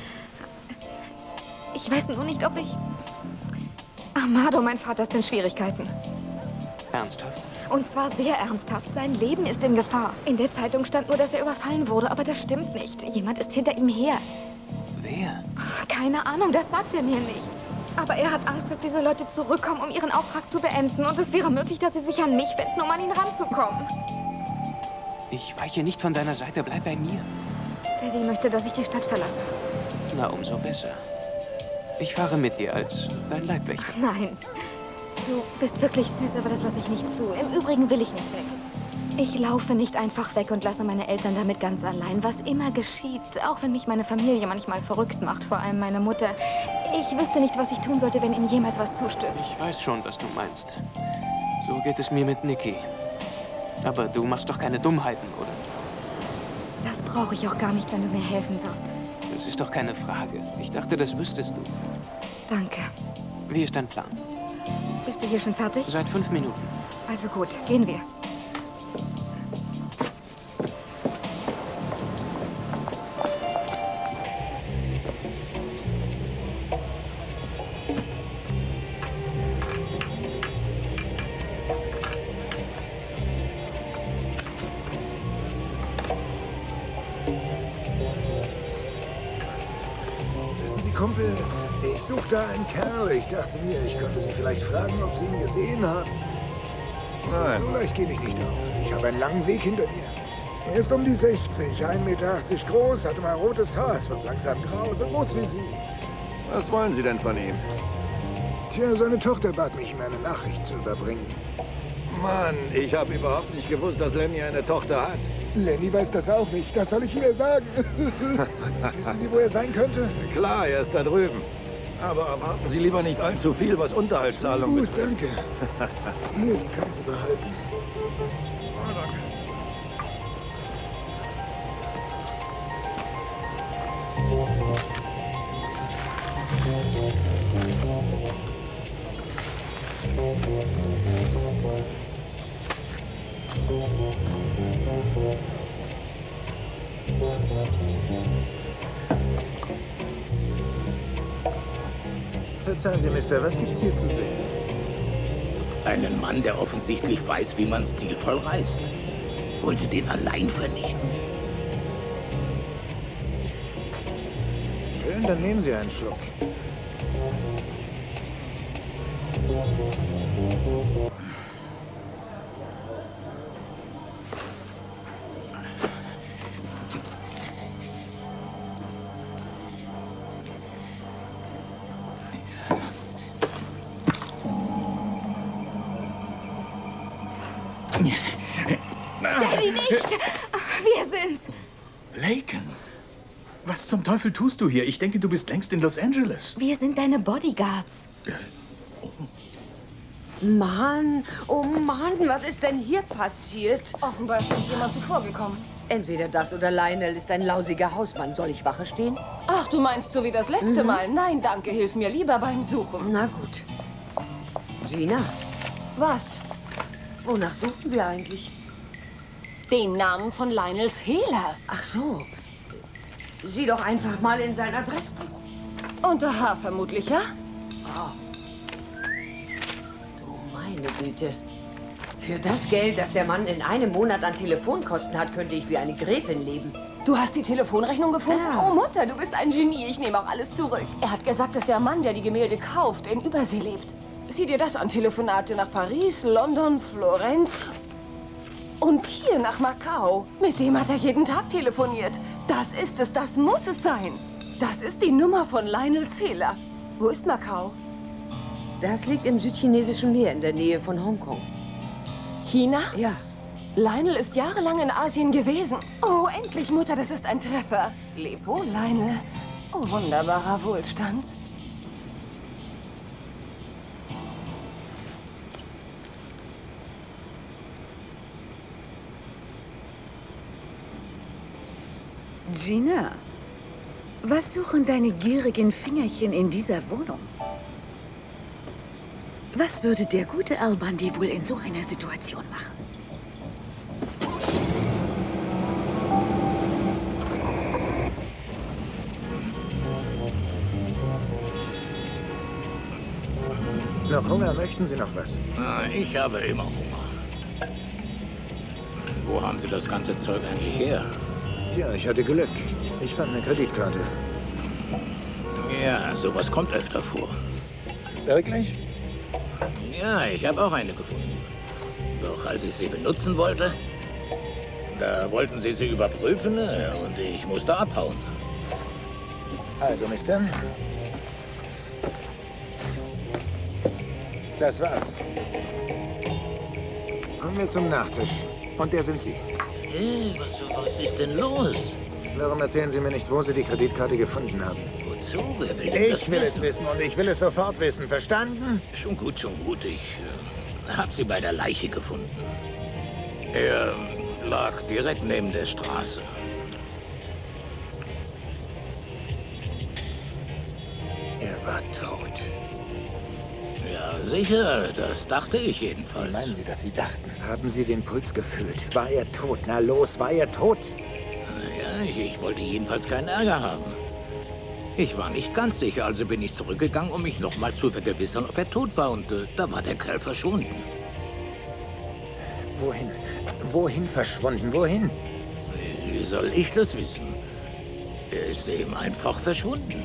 S15: Ich weiß nur nicht, ob ich... Amado, mein Vater, ist in Schwierigkeiten.
S8: Ernsthaft?
S15: Und zwar sehr ernsthaft. Sein Leben ist in Gefahr. In der Zeitung stand nur, dass er überfallen wurde, aber das stimmt nicht. Jemand ist hinter ihm her.
S8: Wer?
S15: Keine Ahnung, das sagt er mir nicht. Aber er hat Angst, dass diese Leute zurückkommen, um ihren Auftrag zu beenden. Und es wäre möglich, dass sie sich an mich wenden, um an ihn ranzukommen.
S8: Ich weiche nicht von deiner Seite. Bleib bei mir.
S15: Daddy möchte, dass ich die Stadt verlasse.
S8: Na, umso besser. Ich fahre mit dir als dein Leibwächter.
S15: Nein. Du bist wirklich süß, aber das lasse ich nicht zu. Im Übrigen will ich nicht weg. Ich laufe nicht einfach weg und lasse meine Eltern damit ganz allein. Was immer geschieht, auch wenn mich meine Familie manchmal verrückt macht, vor allem meine Mutter. Ich wüsste nicht, was ich tun sollte, wenn ihnen jemals was zustößt.
S19: Ich weiß schon, was du meinst. So geht es mir mit Nikki. Aber du machst doch keine Dummheiten, oder?
S15: Das brauche ich auch gar nicht, wenn du mir helfen wirst.
S19: Das ist doch keine Frage. Ich dachte, das wüsstest du.
S15: Danke.
S19: Wie ist dein Plan?
S15: Bist du hier schon fertig?
S19: Seit 5 Minuten.
S15: Also gut, gehen wir.
S3: Kumpel, ich suche da einen Kerl. Ich dachte mir, ich könnte Sie vielleicht fragen, ob Sie ihn gesehen haben.
S13: Nein.
S3: So leicht gebe ich nicht auf. Ich habe einen langen Weg hinter mir. Er ist um die 60, 1,80 Meter groß, hat immer rotes Haar, es wird langsam grau, so groß wie Sie.
S13: Was wollen Sie denn von ihm?
S3: Tja, seine Tochter bat mich, ihm eine Nachricht zu überbringen.
S13: Mann, ich habe überhaupt nicht gewusst, dass Lenny eine Tochter hat.
S3: Lenny weiß das auch nicht. Das soll ich ihm ja sagen. Wissen Sie, wo er sein könnte?
S13: Klar, er ist da drüben. Aber erwarten Sie lieber nicht allzu viel, was Unterhaltszahlung
S3: betrifft.
S13: Gut,
S3: danke. Hier, die können Sie behalten.
S13: Oh, danke.
S3: Verzeihen Sie, Mister, was gibt's hier zu sehen?
S20: Einen Mann, der offensichtlich weiß, wie man stilvoll reist. Wollte den allein vernichten.
S3: Schön, dann nehmen Sie einen Schluck.
S4: Daddy, nicht! Wir sind's!
S9: Laken, was zum Teufel tust du hier? Ich denke, du bist längst in Los Angeles.
S15: Wir sind deine Bodyguards.
S17: Mann, oh Mann, was ist denn hier passiert?
S12: Offenbar ist uns jemand zuvorgekommen.
S17: Entweder das oder Lionel ist ein lausiger Hausmann. Soll ich Wache stehen?
S12: Ach, du meinst so wie das letzte Mal? Nein, danke, hilf mir lieber beim Suchen.
S17: Na gut. Gina?
S12: Was?
S17: Wonach suchen wir eigentlich?
S12: Den Namen von Lionels Hehler.
S17: Ach so. Sieh doch einfach mal in sein Adressbuch.
S12: Unter H vermutlich, ja?
S17: Oh. Du meine Güte. Für das Geld, das der Mann in einem Monat an Telefonkosten hat, könnte ich wie eine Gräfin leben.
S12: Du hast die Telefonrechnung gefunden?
S17: Ja.
S12: Oh Mutter, du bist ein Genie. Ich nehme auch alles zurück. Er hat gesagt, dass der Mann, der die Gemälde kauft, in Übersee lebt. Sieh dir das an. Telefonate nach Paris, London, Florenz und hier nach Macau. Mit dem hat er jeden Tag telefoniert. Das ist es, das muss es sein. Das ist die Nummer von Lionels Hehler. Wo ist Macau?
S17: Das liegt im südchinesischen Meer in der Nähe von Hongkong.
S12: China?
S17: Ja.
S12: Lionel ist jahrelang in Asien gewesen. Oh, endlich, Mutter, das ist ein Treffer. Leb wohl, Lionel. Oh, wunderbarer Wohlstand.
S10: Gina, was suchen deine gierigen Fingerchen in dieser Wohnung? Was würde der gute Al-Bandi wohl in so einer Situation machen?
S3: Noch Hunger? Möchten Sie noch was?
S20: Ich habe immer Hunger. Wo haben Sie das ganze Zeug eigentlich her?
S3: Tja, ich hatte Glück. Ich fand eine Kreditkarte.
S20: Ja, sowas kommt öfter vor.
S3: Wirklich?
S20: Ja, ich habe auch eine gefunden. Doch als ich sie benutzen wollte, da wollten sie überprüfen und ich musste abhauen.
S3: Also, Mister. Das war's. Kommen wir zum Nachtisch. Und der sind Sie.
S20: Hey, was ist denn los?
S3: Warum erzählen Sie mir nicht, wo Sie die Kreditkarte gefunden haben?
S20: Wozu? Wer will denn das
S3: Ich will es wissen und ich will es sofort wissen. Verstanden?
S20: Schon gut, schon gut. Ich hab sie bei der Leiche gefunden. Er lag direkt neben der Straße.
S3: Er war tot.
S20: Ja, sicher. Das dachte ich jedenfalls.
S3: Wie meinen Sie, dass Sie dachten? Haben Sie den Puls gefühlt? War er tot? Na los, war er tot?
S20: Ja, ich wollte jedenfalls keinen Ärger haben. Ich war nicht ganz sicher, also bin ich zurückgegangen, um mich nochmal zu vergewissern, ob er tot war. Und da war der Kerl verschwunden.
S3: Wohin? Wohin verschwunden? Wohin?
S20: Wie soll ich das wissen? Er ist eben einfach verschwunden.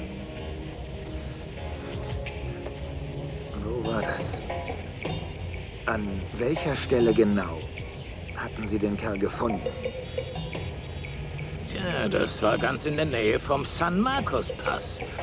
S3: Wo war das? An welcher Stelle genau hatten Sie den Kerl gefunden?
S20: Tja, das war ganz in der Nähe vom San Marcos Pass.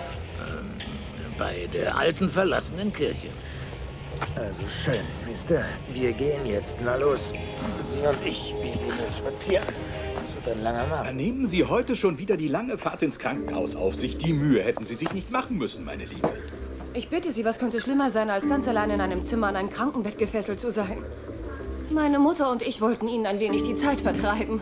S20: Bei der alten verlassenen Kirche.
S3: Also schön, Mister. Wir gehen jetzt. Na los. Sie und ich, wir gehen jetzt spazieren. Das wird ein langer Markt.
S9: Nehmen Sie heute schon wieder die lange Fahrt ins Krankenhaus auf sich. Die Mühe hätten Sie sich nicht machen müssen, meine Liebe.
S12: Ich bitte Sie, was könnte schlimmer sein, als ganz allein in einem Zimmer an ein Krankenbett gefesselt zu sein? Meine Mutter und ich wollten Ihnen ein wenig die Zeit vertreiben.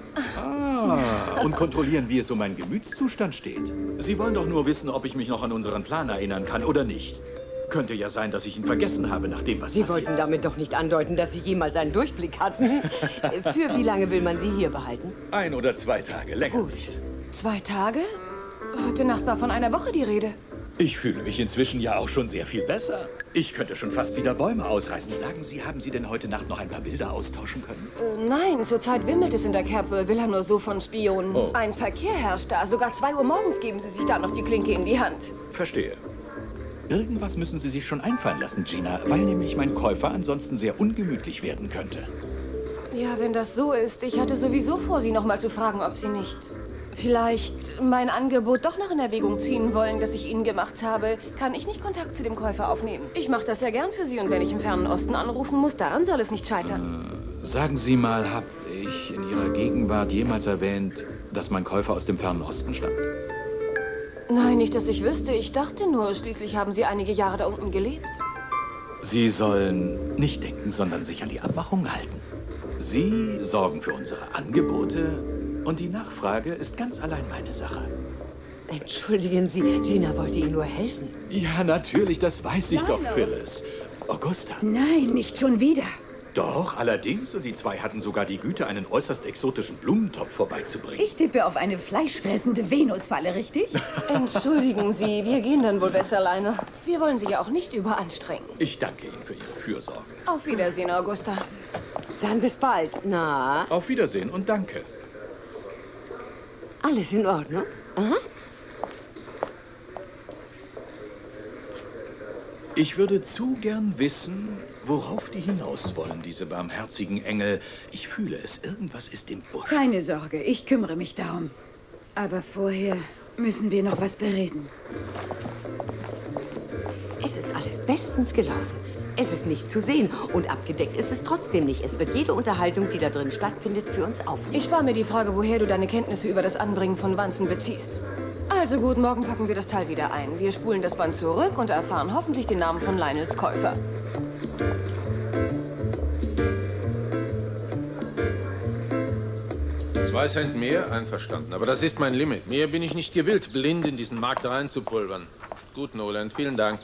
S9: Und kontrollieren, wie es um meinen Gemütszustand steht. Sie wollen doch nur wissen, ob ich mich noch an unseren Plan erinnern kann oder nicht. Könnte ja sein, dass ich ihn vergessen habe, nach dem, was
S7: Sie
S9: passiert
S7: wollten
S9: ist.
S7: damit doch nicht andeuten, dass Sie jemals einen Durchblick hatten. Für wie lange will man Sie hier behalten?
S9: 1 oder 2 Tage, länger nicht.
S12: 2 Tage? Heute Nacht war von einer Woche die Rede.
S9: Ich fühle mich inzwischen ja auch schon sehr viel besser. Ich könnte schon fast wieder Bäume ausreißen. Sagen Sie, haben Sie denn heute Nacht noch ein paar Bilder austauschen können?
S12: Nein, zurzeit wimmelt es in der Capitol Villa nur so von Spionen.
S9: Oh.
S12: Ein Verkehr herrscht da. Sogar 2 Uhr morgens geben Sie sich da noch die Klinke in die Hand.
S9: Verstehe. Irgendwas müssen Sie sich schon einfallen lassen, Gina, weil nämlich mein Käufer ansonsten sehr ungemütlich werden könnte.
S12: Ja, wenn das so ist. Ich hatte sowieso vor, Sie noch mal zu fragen, ob Sie nicht vielleicht mein Angebot doch noch in Erwägung ziehen wollen, das ich Ihnen gemacht habe. Kann ich nicht Kontakt zu dem Käufer aufnehmen? Ich mache das sehr gern für Sie und wenn ich im fernen Osten anrufen muss, daran soll es nicht scheitern.
S9: Sagen Sie mal, habe ich in Ihrer Gegenwart jemals erwähnt, dass mein Käufer aus dem fernen Osten stammt?
S12: Nein, nicht, dass ich wüsste. Ich dachte nur, schließlich haben Sie einige Jahre da unten gelebt.
S9: Sie sollen nicht denken, sondern sich an die Abmachung halten. Sie sorgen für unsere Angebote und die Nachfrage ist ganz allein meine Sache.
S7: Entschuldigen Sie, Gina wollte Ihnen nur helfen.
S9: Ja, natürlich, das weiß ich
S10: Hallo.
S9: doch, Phyllis. Augusta.
S10: Nein, nicht schon wieder.
S9: Doch, allerdings. Und die 2 hatten sogar die Güte, einen äußerst exotischen Blumentopf vorbeizubringen.
S10: Ich tippe auf eine fleischfressende Venusfalle, richtig?
S12: Entschuldigen Sie, wir gehen dann wohl besser alleine. Wir wollen Sie ja auch nicht überanstrengen.
S9: Ich danke Ihnen für Ihre Fürsorge.
S12: Auf Wiedersehen, Augusta.
S7: Dann bis bald. Na,
S9: Auf Wiedersehen und danke.
S7: alles in Ordnung? Aha.
S9: Ich würde zu gern wissen, worauf die hinaus wollen, diese barmherzigen Engel. Ich fühle es, irgendwas ist im Busch.
S10: Keine Sorge, ich kümmere mich darum. Aber vorher müssen wir noch was bereden.
S7: Es ist alles bestens gelaufen. Es ist nicht zu sehen und abgedeckt ist es trotzdem nicht. Es wird jede Unterhaltung, die da drin stattfindet, für uns aufnehmen.
S12: Ich spare mir die Frage, woher du deine Kenntnisse über das Anbringen von Wanzen beziehst. Also gut, morgen packen wir das Teil wieder ein. Wir spulen das Band zurück und erfahren hoffentlich den Namen von Lionels Käufer.
S2: $2 Cent mehr, einverstanden. Aber das ist mein Limit. Mehr bin ich nicht gewillt, blind in diesen Markt reinzupulvern. Gut, Nolan, vielen Dank.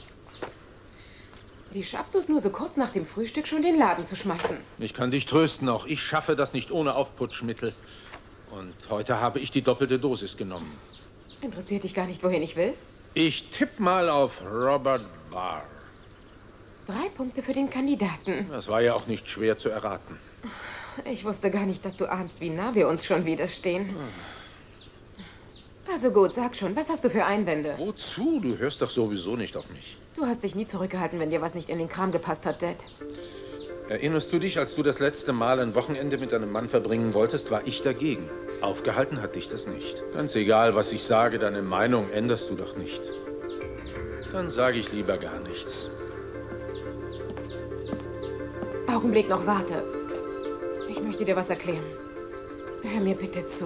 S11: Wie schaffst du es nur so kurz nach dem Frühstück schon den Laden zu schmeißen?
S2: Ich kann dich trösten, auch ich schaffe das nicht ohne Aufputschmittel. Und heute habe ich die doppelte Dosis genommen.
S11: Interessiert dich gar nicht, wohin ich will?
S2: Ich tipp mal auf Robert Barr.
S11: 3 Punkte für den Kandidaten.
S2: Das war ja auch nicht schwer zu erraten.
S11: Ich wusste gar nicht, dass du ahnst, wie nah wir uns schon widerstehen. Also gut, sag schon, was hast du für Einwände?
S2: Wozu? Du hörst doch sowieso nicht auf mich.
S11: Du hast dich nie zurückgehalten, wenn dir was nicht in den Kram gepasst hat, Dad.
S2: Erinnerst du dich, als du das letzte Mal ein Wochenende mit deinem Mann verbringen wolltest, war ich dagegen. Aufgehalten hat dich das nicht. Ganz egal, was ich sage, deine Meinung änderst du doch nicht. Dann sage ich lieber gar nichts.
S11: Augenblick noch, warte. Ich
S7: möchte dir was erklären. Hör mir bitte zu.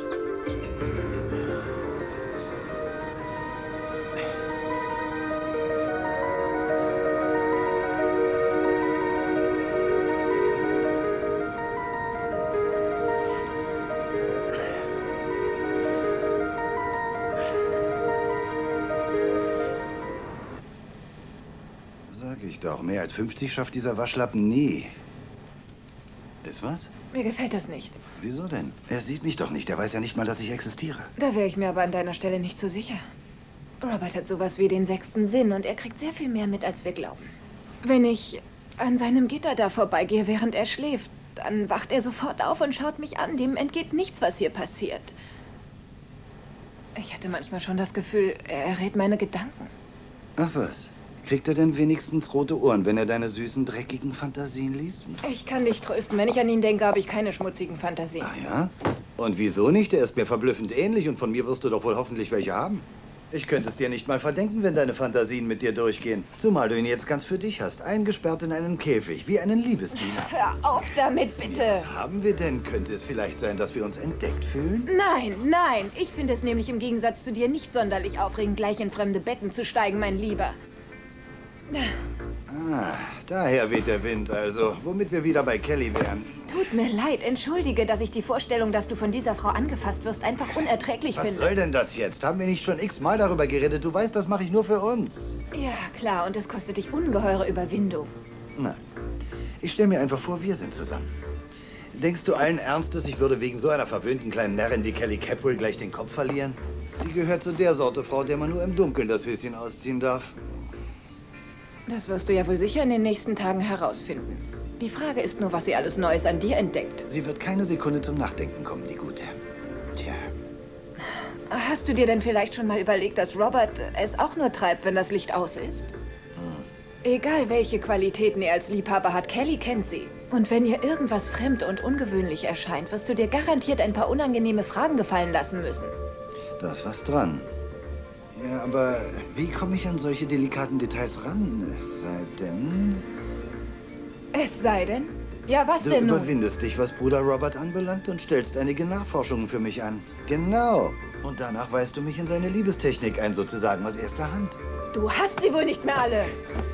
S5: Sag ich doch, mehr als 50 schafft dieser Waschlappen nie. Ist was?
S7: Mir gefällt das nicht.
S5: Wieso denn? Er sieht mich doch nicht. Er weiß ja nicht mal, dass ich existiere.
S7: Da wäre ich mir aber an deiner Stelle nicht so sicher. Robert hat sowas wie den 6. Sinn und er kriegt sehr viel mehr mit, als wir glauben. Wenn ich an seinem Gitter da vorbeigehe, während er schläft, dann wacht er sofort auf und schaut mich an. Dem entgeht nichts, was hier passiert. Ich hatte manchmal schon das Gefühl, er errät meine Gedanken.
S5: Ach was? Kriegt er denn wenigstens rote Ohren, wenn er deine süßen, dreckigen Fantasien liest?
S7: Ich kann dich trösten. Wenn ich an ihn denke, habe ich keine schmutzigen Fantasien.
S5: Ah ja? Und wieso nicht? Er ist mir verblüffend ähnlich und von mir wirst du doch wohl hoffentlich welche haben. Ich könnte es dir nicht mal verdenken, wenn deine Fantasien mit dir durchgehen. Zumal du ihn jetzt ganz für dich hast. Eingesperrt in einen Käfig, wie einen Liebesdiener.
S7: Hör auf damit, bitte!
S5: Was haben wir denn? Könnte es vielleicht sein, dass wir uns entdeckt fühlen?
S7: Nein, nein. Ich finde es nämlich im Gegensatz zu dir nicht sonderlich aufregend, gleich in fremde Betten zu steigen, mein Lieber.
S5: Ah, daher weht der Wind also, womit wir wieder bei Kelly wären.
S7: Tut mir leid, entschuldige, dass ich die Vorstellung, dass du von dieser Frau angefasst wirst, einfach unerträglich finde.
S5: Was soll denn das jetzt? Haben wir nicht schon x-mal darüber geredet? Du weißt, das mache ich nur für uns.
S7: Ja, klar, und es kostet dich ungeheure Überwindung.
S5: Nein, ich stelle mir einfach vor, wir sind zusammen. Denkst du allen Ernstes, ich würde wegen so einer verwöhnten kleinen Närrin wie Kelly Capwell gleich den Kopf verlieren? Die gehört zu der Sorte Frau, der man nur im Dunkeln das Höschen ausziehen darf.
S7: Das wirst du ja wohl sicher in den nächsten Tagen herausfinden. Die Frage ist nur, was sie alles Neues an dir entdeckt.
S5: Sie wird keine Sekunde zum Nachdenken kommen, die Gute. Tja.
S7: Hast du dir denn vielleicht schon mal überlegt, dass Robert es auch nur treibt, wenn das Licht aus ist? Egal, welche Qualitäten er als Liebhaber hat, Kelly kennt sie. Und wenn ihr irgendwas fremd und ungewöhnlich erscheint, wirst du dir garantiert ein paar unangenehme Fragen gefallen lassen müssen.
S5: Da ist was dran. Ja, aber wie komme ich an solche delikaten Details ran? Es sei denn...
S7: Es sei denn? Ja, was
S5: Du
S7: denn nun?
S5: überwindest dich, was Bruder Robert anbelangt und stellst einige Nachforschungen für mich an. Genau. Und danach weist du mich in seine Liebestechnik ein, sozusagen aus erster Hand.
S7: Du hast sie wohl nicht mehr alle.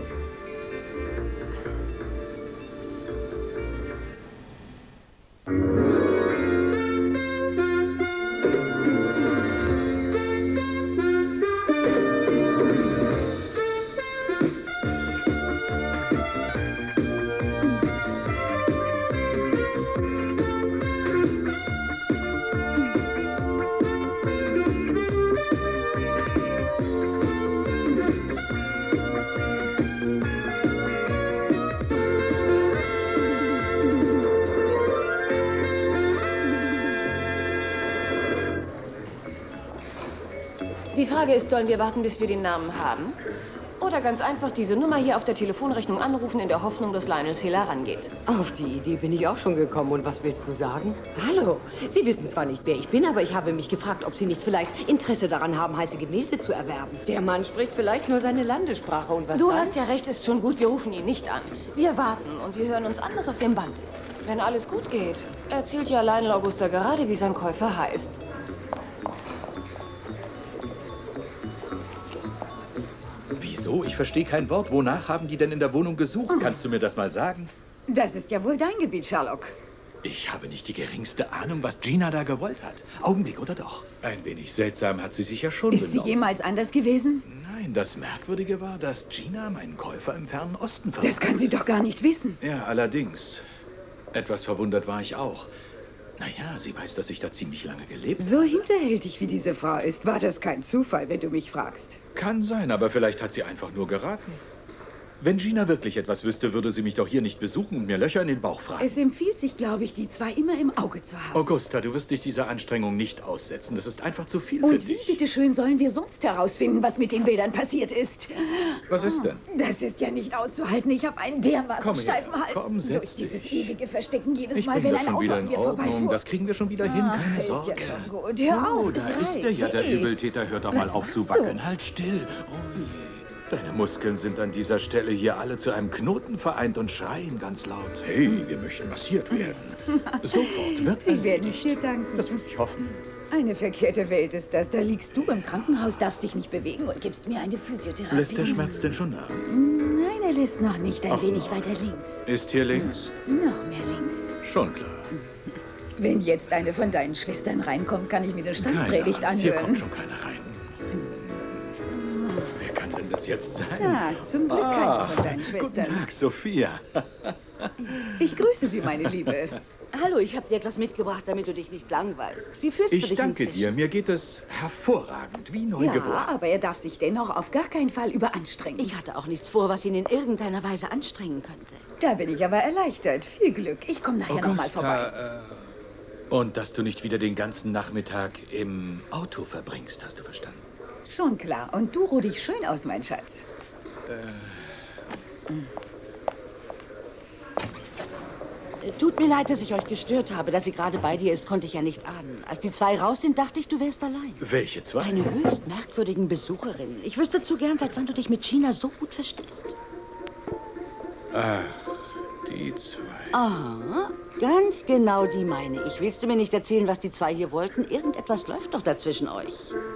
S12: Die Frage ist, sollen wir warten, bis wir den Namen haben? Oder ganz einfach diese Nummer hier auf der Telefonrechnung anrufen, in der Hoffnung, dass Lionel Hill herangeht?
S17: Auf die Idee bin ich auch schon gekommen. Und was willst du sagen? Hallo, Sie wissen zwar nicht, wer ich bin, aber ich habe mich gefragt, ob Sie nicht vielleicht Interesse daran haben, heiße Gemälde zu erwerben. Der Mann spricht vielleicht nur seine Landessprache und was
S12: Du
S17: dann?
S12: hast ja recht, ist schon gut, wir rufen ihn nicht an. Wir warten und wir hören uns an, was auf dem Band ist. Wenn alles gut geht, erzählt ja Lionel Augusta gerade, wie sein Käufer heißt.
S13: Wieso? Ich verstehe kein Wort. Wonach haben die denn in der Wohnung gesucht? Kannst du mir das mal sagen?
S10: Das ist ja wohl dein Gebiet, Sherlock.
S13: Ich habe nicht die geringste Ahnung, was Gina da gewollt hat. Augenblick, oder doch? Ein wenig seltsam hat sie sich ja schon
S10: Ist sie jemals anders gewesen?
S13: Nein, das Merkwürdige war, dass Gina meinen Käufer im Fernen Osten verfolgt.
S10: Das kann sie doch gar nicht wissen.
S13: Ja, allerdings. Etwas verwundert war ich auch. Naja, sie weiß, dass ich da ziemlich lange gelebt habe.
S10: So hinterhältig wie diese Frau ist, war das kein Zufall, wenn du mich fragst.
S13: Kann sein, aber vielleicht hat sie einfach nur geraten. Wenn Gina wirklich etwas wüsste, würde sie mich doch hier nicht besuchen und mir Löcher in den Bauch fragen.
S10: Es empfiehlt sich, glaube ich, die zwei immer im Auge zu haben.
S13: Augusta, du wirst dich dieser Anstrengung nicht aussetzen. Das ist einfach zu viel für
S10: Und wie,
S13: dich.
S10: bitteschön, sollen wir sonst herausfinden, was mit den Bildern passiert ist?
S13: Was ist denn?
S10: Das ist ja nicht auszuhalten. Ich habe einen dermaßen
S13: Komm her,
S10: steifen Hals.
S13: komm, setz
S10: Durch dieses ewige Verstecken jedes
S13: Ich
S10: Mal,
S13: bin
S10: wenn
S13: doch
S10: ein
S13: schon
S10: Auto
S13: wieder
S10: an
S13: in
S10: mir vorbeifuhr.
S13: Ordnung. Das kriegen wir schon wieder hin, keine
S10: ist
S13: Sorge.
S10: ja schon gut. Hör auf,
S13: da
S10: es
S13: ist er
S10: reicht.
S13: ja, der
S10: Hey.
S13: Übeltäter. Hört doch mal
S10: Was
S13: auf zu
S10: machst
S13: wackeln.
S10: du?
S13: Halt still. Oh je. Deine Muskeln sind an dieser Stelle hier alle zu einem Knoten vereint und schreien ganz laut. Hey, wir möchten massiert werden. Sofort wird
S10: Sie werden es dir danken.
S13: Das will ich hoffen.
S10: Eine verkehrte Welt ist das. Da liegst du im Krankenhaus, darfst dich nicht bewegen und gibst mir eine Physiotherapie.
S13: Lässt der Schmerz denn schon nach?
S10: Nein, er lässt noch nicht. Ein
S13: Ach.
S10: wenig weiter links.
S13: Ist hier links?
S10: Noch mehr links.
S13: Schon klar.
S10: Wenn jetzt eine von deinen Schwestern reinkommt, kann ich mir eine Standpredigt
S13: Keine Angst, hier
S10: anhören.
S13: kommt schon keiner rein. Wer kann denn das jetzt sein?
S10: Ja, zum Glück keine von deinen Schwestern.
S13: Guten Tag, Sophia.
S10: Ich grüße Sie, meine Liebe.
S1: Hallo, ich habe dir etwas mitgebracht, damit du dich nicht langweilst. Wie fühlst du dich
S13: Ich danke
S1: inzwischen?
S13: dir. Mir geht es hervorragend, wie neugeboren.
S10: Ja, aber er darf sich dennoch auf gar keinen Fall überanstrengen.
S1: Ich hatte auch nichts vor, was ihn in irgendeiner Weise anstrengen könnte.
S10: Da bin ich aber erleichtert. Viel Glück. Ich komme nachher noch mal vorbei.
S13: Augusta, und dass du nicht wieder den ganzen Nachmittag im Auto verbringst, hast du verstanden?
S10: Schon klar. Und du ruh dich schön aus, mein Schatz.
S1: Tut mir leid, dass ich euch gestört habe. Dass sie gerade bei dir ist, konnte ich ja nicht ahnen. Als die zwei raus sind, dachte ich, du wärst allein.
S13: Welche zwei?
S1: Eine höchst merkwürdigen Besucherin. Ich wüsste zu gern, seit wann du dich mit Gina so gut verstehst.
S13: Ach, die zwei.
S1: Aha, ganz genau die meine ich. Willst du mir nicht erzählen, was die zwei hier wollten? Irgendetwas läuft doch dazwischen euch.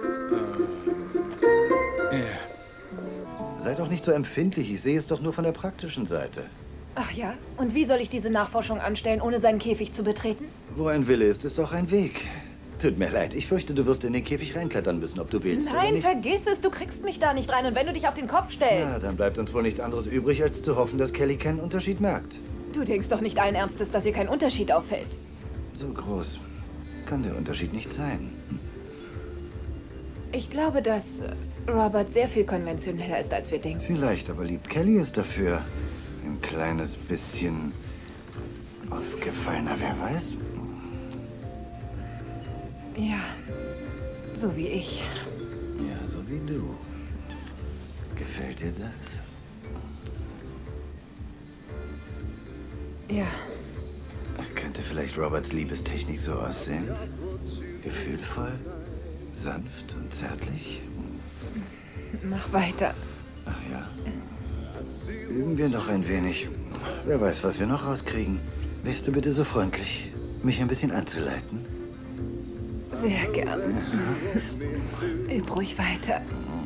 S5: Sei doch nicht so empfindlich. Ich sehe es doch nur von der praktischen Seite.
S4: Ach ja? Und wie soll ich diese Nachforschung anstellen, ohne seinen Käfig zu betreten?
S5: Wo ein Wille ist, ist doch ein Weg. Tut mir leid. Ich fürchte, du wirst in den Käfig reinklettern müssen, ob du willst oder
S4: Nein,
S5: nicht.
S4: vergiss es. Du kriegst mich da nicht rein. Und wenn du dich auf den Kopf stellst...
S5: Ja, dann bleibt uns wohl nichts anderes übrig, als zu hoffen, dass Kelly keinen Unterschied merkt.
S4: Du denkst doch nicht allen Ernstes, dass ihr kein Unterschied auffällt.
S5: So groß kann der Unterschied nicht sein.
S4: Ich glaube, dass Robert sehr viel konventioneller ist, als wir denken.
S5: Vielleicht, aber liebt Kelly es dafür. Ein kleines bisschen ausgefallener, wer weiß.
S4: Ja, so wie ich.
S5: Ja, so wie du. Gefällt dir das?
S4: Ja.
S5: Könnte vielleicht Roberts Liebestechnik so aussehen? Gefühlvoll, sanft und zärtlich?
S4: Mach weiter.
S5: Ach ja. Üben wir noch ein wenig. Wer weiß, was wir noch rauskriegen. Wärst du bitte so freundlich, mich ein bisschen anzuleiten?
S4: Sehr gern. Üb ruhig weiter.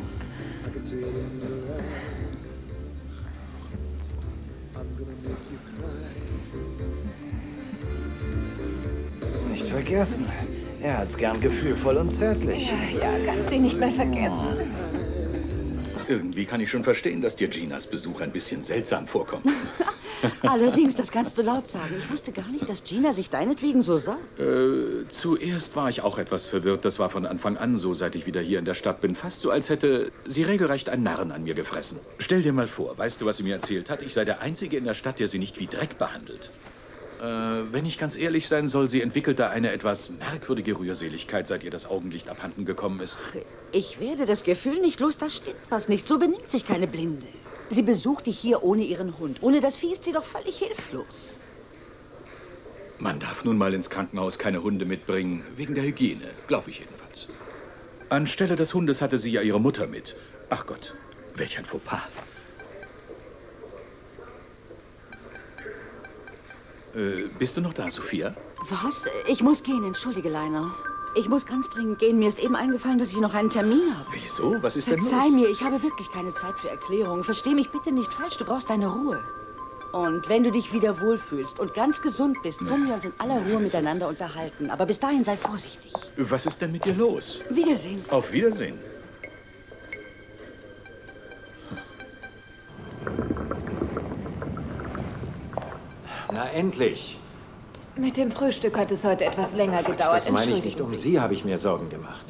S5: Nicht vergessen. Er hat's gern gefühlvoll und zärtlich.
S4: Ja, kannst ihn nicht mehr vergessen.
S13: Irgendwie kann ich schon verstehen, dass dir Ginas Besuch ein bisschen seltsam vorkommt.
S1: Allerdings, das kannst du laut sagen. Ich wusste gar nicht, dass Gina sich deinetwegen so sah.
S13: Zuerst war ich auch etwas verwirrt. Das war von Anfang an so, seit ich wieder hier in der Stadt bin. Fast so, als hätte sie regelrecht einen Narren an mir gefressen. Stell dir mal vor, weißt du, was sie mir erzählt hat? Ich sei der Einzige in der Stadt, der sie nicht wie Dreck behandelt. Wenn ich ganz ehrlich sein soll, sie entwickelt da eine etwas merkwürdige Rührseligkeit, seit ihr das Augenlicht abhanden gekommen ist.
S1: Ich werde das Gefühl nicht los, da stimmt was nicht. So benimmt sich keine Blinde. Sie besucht dich hier ohne ihren Hund. Ohne das Vieh ist sie doch völlig hilflos.
S13: Man darf nun mal ins Krankenhaus keine Hunde mitbringen, wegen der Hygiene, glaube ich jedenfalls. Anstelle des Hundes hatte sie ja ihre Mutter mit. Ach Gott, welch ein Fauxpas. Bist du noch da, Sophia?
S1: Was? Ich muss gehen, entschuldige, Lionel. Ich muss ganz dringend gehen. Mir ist eben eingefallen, dass ich noch einen Termin habe.
S13: Wieso? Was ist denn los?
S1: Verzeih mir, ich habe wirklich keine Zeit für Erklärungen. Versteh mich bitte nicht falsch, du brauchst deine Ruhe. Und wenn du dich wieder wohlfühlst und ganz gesund bist, können wir uns in aller Ruhe miteinander unterhalten. Aber bis dahin sei vorsichtig.
S13: Was ist denn mit dir los?
S1: Wiedersehen.
S13: Auf Wiedersehen.
S6: Na, endlich.
S4: Mit dem Frühstück hat es heute etwas länger gedauert.
S6: Das meine ich nicht.
S4: Entschuldigen
S6: Um
S4: Sie.
S6: Sie habe ich mir Sorgen gemacht.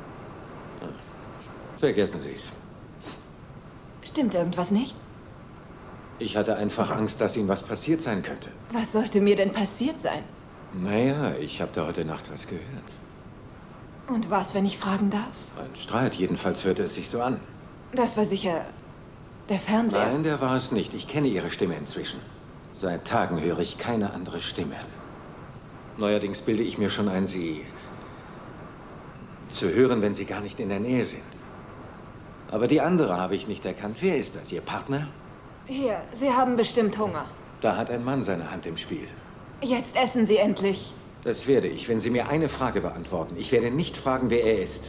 S6: Vergessen Sie es.
S4: Stimmt irgendwas nicht?
S6: Ich hatte einfach Angst, dass Ihnen was passiert sein könnte.
S4: Was sollte mir denn passiert sein?
S6: Naja, ich habe da heute Nacht was gehört.
S4: Und was, wenn ich fragen darf?
S6: Ein Streit, jedenfalls hörte es sich so an.
S4: Das war sicher der Fernseher.
S6: Nein, der war es nicht. Ich kenne Ihre Stimme inzwischen. Seit Tagen höre ich keine andere Stimme. Neuerdings bilde ich mir schon ein, Sie zu hören, wenn Sie gar nicht in der Nähe sind. Aber die andere habe ich nicht erkannt. Wer ist das? Ihr Partner?
S4: Hier, Sie haben bestimmt Hunger.
S6: Da hat ein Mann seine Hand im Spiel.
S4: Jetzt essen Sie endlich.
S6: Das werde ich, wenn Sie mir eine Frage beantworten. Ich werde nicht fragen, wer er ist.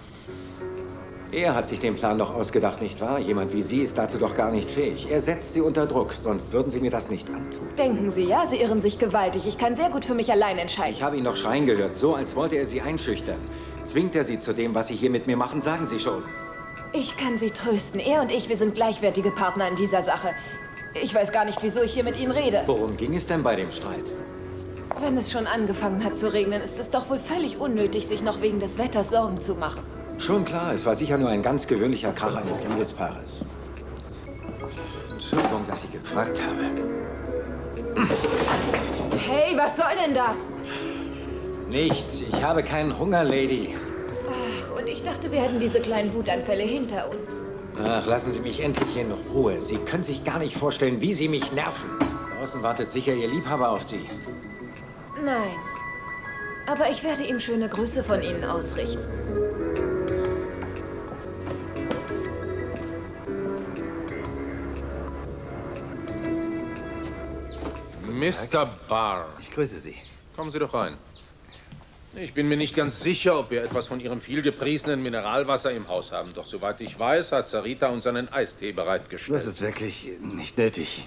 S6: Er hat sich den Plan doch ausgedacht, nicht wahr? Jemand wie Sie ist dazu doch gar nicht fähig. Er setzt Sie unter Druck, sonst würden Sie mir das nicht antun.
S4: Denken Sie, ja, Sie irren sich gewaltig. Ich kann sehr gut für mich allein entscheiden.
S6: Ich habe ihn doch schreien gehört, so als wollte er Sie einschüchtern. Zwingt er Sie zu dem, was Sie hier mit mir machen, sagen Sie schon.
S4: Ich kann Sie trösten. Er und ich, wir sind gleichwertige Partner in dieser Sache. Ich weiß gar nicht, wieso ich hier mit Ihnen rede.
S6: Worum ging es denn bei dem Streit?
S4: Wenn es schon angefangen hat zu regnen, ist es doch wohl völlig unnötig, sich noch wegen des Wetters Sorgen zu machen.
S6: Schon klar, es war sicher nur ein ganz gewöhnlicher Krach eines Liebespaares. Entschuldigung, dass ich gefragt habe.
S4: Hey, was soll denn das?
S6: Nichts, ich habe keinen Hunger, Lady.
S4: Ach, und ich dachte, wir hätten diese kleinen Wutanfälle hinter uns.
S6: Ach, lassen Sie mich endlich in Ruhe. Sie können sich gar nicht vorstellen, wie Sie mich nerven. Draußen wartet sicher Ihr Liebhaber auf Sie.
S4: Nein. Aber ich werde ihm schöne Grüße von Ihnen ausrichten.
S2: Mr. Barr.
S5: Ich grüße Sie.
S2: Kommen Sie doch rein. Ich bin mir nicht ganz sicher, ob wir etwas von Ihrem vielgepriesenen Mineralwasser im Haus haben. Doch soweit ich weiß, hat Sarita uns einen Eistee bereitgestellt.
S5: Das ist wirklich nicht nötig.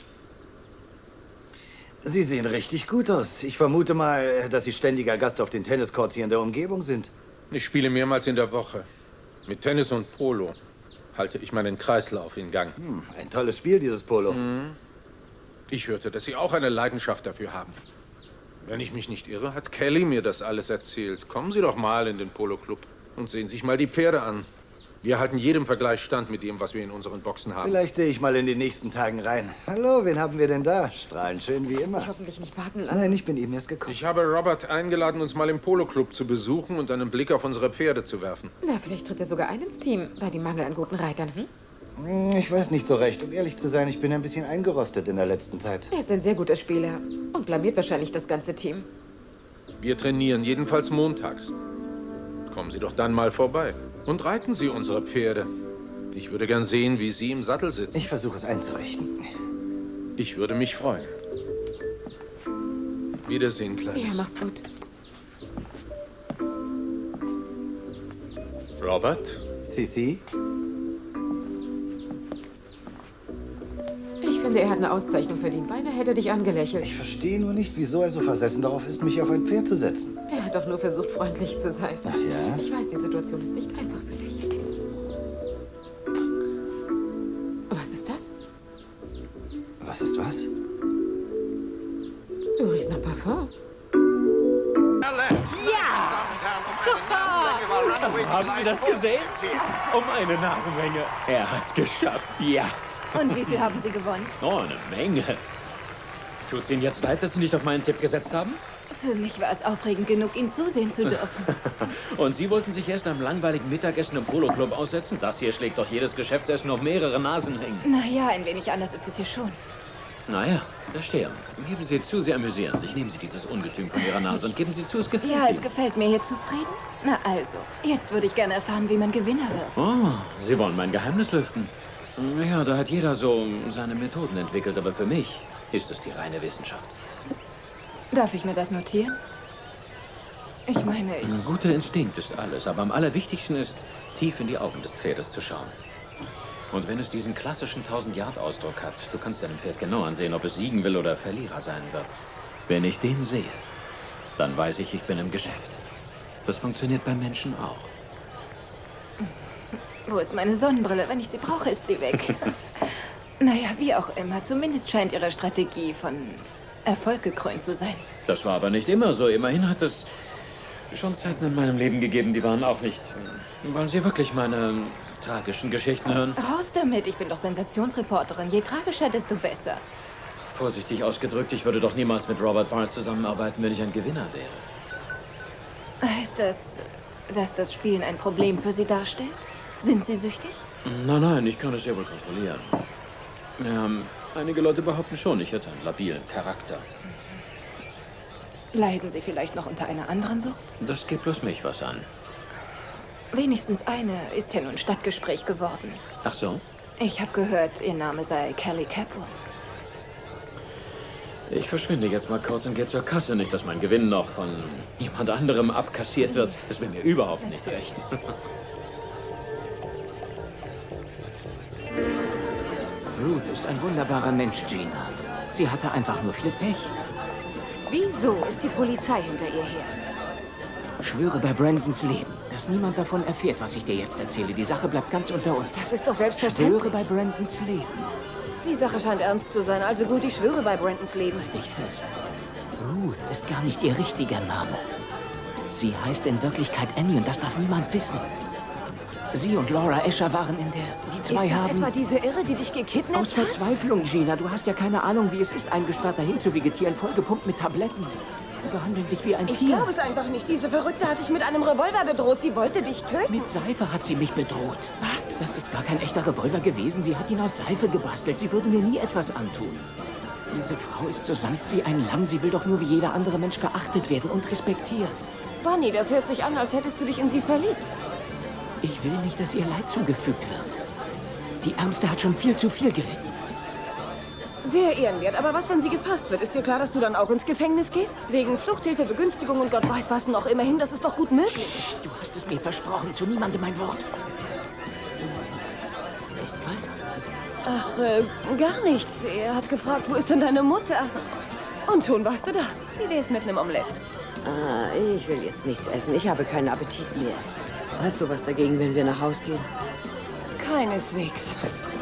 S5: Sie sehen richtig gut aus. Ich vermute mal, dass Sie ständiger Gast auf den Tenniscourts hier in der Umgebung sind.
S2: Ich spiele mehrmals in der Woche. Mit Tennis und Polo halte ich meinen Kreislauf in Gang.
S5: Ein tolles Spiel, dieses Polo.
S2: Ich hörte, dass Sie auch eine Leidenschaft dafür haben. Wenn ich mich nicht irre, hat Kelly mir das alles erzählt. Kommen Sie doch mal in den Polo-Club und sehen sich mal die Pferde an. Wir halten jedem Vergleich stand mit dem, was wir in unseren Boxen haben.
S5: Vielleicht sehe ich mal in den nächsten Tagen rein. Hallo, wen haben wir denn da? Strahlend schön wie immer.
S15: Hoffentlich nicht warten lassen.
S5: Nein, ich bin eben erst gekommen.
S2: Ich habe Robert eingeladen, uns mal im Polo-Club zu besuchen und einen Blick auf unsere Pferde zu werfen.
S7: Na, vielleicht tritt er sogar ein ins Team, bei dem Mangel an guten Reitern,
S5: Ich weiß nicht so recht. Um ehrlich zu sein, ich bin ein bisschen eingerostet in der letzten Zeit.
S7: Er ist ein sehr guter Spieler und blamiert wahrscheinlich das ganze Team.
S2: Wir trainieren jedenfalls montags. Kommen Sie doch dann mal vorbei und reiten Sie unsere Pferde. Ich würde gern sehen, wie Sie im Sattel sitzen.
S5: Ich versuche es einzurichten.
S2: Ich würde mich freuen. Wiedersehen, Kleines.
S7: Ja, mach's gut.
S2: Robert?
S5: Sissi?
S7: Ich finde, er hat eine Auszeichnung verdient. Beinahe hätte er dich angelächelt.
S5: Ich verstehe nur nicht, wieso er so versessen darauf ist, mich auf ein Pferd zu setzen.
S7: Er hat doch nur versucht, freundlich zu sein.
S5: Ach ja?
S7: Ich weiß, die Situation ist nicht einfach für dich. Was ist das?
S5: Was ist was?
S7: Du riechst nach Parfum.
S21: Haben Sie das gesehen? Um eine Nasenlänge. Er hat's geschafft, ja.
S4: Und wie viel haben Sie gewonnen?
S21: Oh, eine Menge. Tut's Ihnen jetzt leid, dass Sie nicht auf meinen Tipp gesetzt haben?
S4: Für mich war es aufregend genug, Ihnen zusehen zu dürfen.
S21: Und Sie wollten sich erst am langweiligen Mittagessen im Polo-Club aussetzen? Das hier schlägt doch jedes Geschäftsessen um mehrere Nasenlängen.
S4: Naja, ein wenig anders ist es hier schon.
S21: Naja, verstehe. Geben Sie zu, Sie amüsieren sich. Nehmen Sie dieses Ungetüm von Ihrer Nase und geben Sie zu, es gefällt
S4: Ja,
S21: Ihnen.
S4: es gefällt mir. Hier zufrieden? Na also, jetzt würde ich gerne erfahren, wie man Gewinner wird.
S21: Oh, Sie wollen mein Geheimnis lüften. Ja, da hat jeder so seine Methoden entwickelt, aber für mich ist es die reine Wissenschaft.
S4: Darf ich mir das notieren? Ich meine,
S21: Ein guter Instinkt ist alles, aber am allerwichtigsten ist, tief in die Augen des Pferdes zu schauen. Und wenn es diesen klassischen 1000-Yard-Ausdruck hat, du kannst deinem Pferd genau ansehen, ob es siegen will oder Verlierer sein wird. Wenn ich den sehe, dann weiß ich, ich bin im Geschäft. Das funktioniert beim Menschen auch.
S4: Wo ist meine Sonnenbrille? Wenn ich sie brauche, ist sie weg. Naja, wie auch immer. Zumindest scheint Ihre Strategie von Erfolg gekrönt zu sein.
S21: Das war aber nicht immer so. Immerhin hat es schon Zeiten in meinem Leben gegeben, die waren auch nicht... Wollen Sie wirklich meine tragischen Geschichten hören?
S4: Raus damit. Ich bin doch Sensationsreporterin. Je tragischer, desto besser.
S21: Vorsichtig ausgedrückt, ich würde doch niemals mit Robert Barr zusammenarbeiten, wenn ich ein Gewinner wäre.
S4: Heißt das, dass das Spielen ein Problem für Sie darstellt? Sind Sie süchtig?
S21: Nein, ich kann es sehr wohl kontrollieren. Einige Leute behaupten schon, ich hätte einen labilen Charakter.
S4: Leiden Sie vielleicht noch unter einer anderen Sucht?
S21: Das geht bloß mich was an.
S4: Wenigstens eine ist ja nun Stadtgespräch geworden.
S21: Ach so?
S4: Ich habe gehört, ihr Name sei Kelly Capwell.
S21: Ich verschwinde jetzt mal kurz und gehe zur Kasse. Nicht, dass mein Gewinn noch von jemand anderem abkassiert wird. Das wäre mir überhaupt nicht recht.
S8: Ruth ist ein wunderbarer Mensch, Gina. Sie hatte einfach nur viel Pech.
S12: Wieso ist die Polizei hinter ihr her?
S8: Schwöre bei Brandons Leben, dass niemand davon erfährt, was ich dir jetzt erzähle. Die Sache bleibt ganz unter uns.
S12: Das ist doch selbstverständlich.
S8: Schwöre bei Brandons Leben.
S12: Die Sache scheint ernst zu sein, also gut, ich schwöre bei Brandons Leben.
S8: Halt dich fest. Ruth ist gar nicht ihr richtiger Name. Sie heißt in Wirklichkeit Annie und das darf niemand wissen. Sie und Laura Escher waren in der... Die zwei
S12: ist das
S8: haben...
S12: etwa diese Irre, die dich gekidnappt
S8: Aus
S12: hat?
S8: Verzweiflung, Gina. Du hast ja keine Ahnung, wie es ist, eingesperrt dahin zu vegetieren, vollgepumpt mit Tabletten. Die behandeln dich wie ein
S12: Ich
S8: Tier.
S12: glaube es einfach nicht. Diese Verrückte hat dich mit einem Revolver bedroht. Sie wollte dich töten.
S8: Mit Seife hat sie mich bedroht.
S12: Was?
S8: Das ist gar kein echter Revolver gewesen. Sie hat ihn aus Seife gebastelt. Sie würde mir nie etwas antun. Diese Frau ist so sanft wie ein Lamm. Sie will doch nur wie jeder andere Mensch geachtet werden und respektiert.
S12: Bunny, das hört sich an, als hättest du dich in sie verliebt.
S8: Ich will nicht, dass ihr Leid zugefügt wird. Die Ärmste hat schon viel zu viel gelitten.
S12: Sehr ehrenwert. Aber was, wenn sie gefasst wird? Ist dir klar, dass du dann auch ins Gefängnis gehst? Wegen Fluchthilfe, Begünstigung und Gott weiß was noch. Immerhin, das ist doch gut möglich.
S8: Psst, du hast es mir versprochen. Zu niemandem ein Wort. Ist was?
S12: Ach, gar nichts. Er hat gefragt, wo ist denn deine Mutter? Und schon warst du da. Wie wär's mit einem Omelett?
S1: Ah, ich will jetzt nichts essen. Ich habe keinen Appetit mehr. Hast du was dagegen, wenn wir nach Haus gehen?
S12: Keineswegs.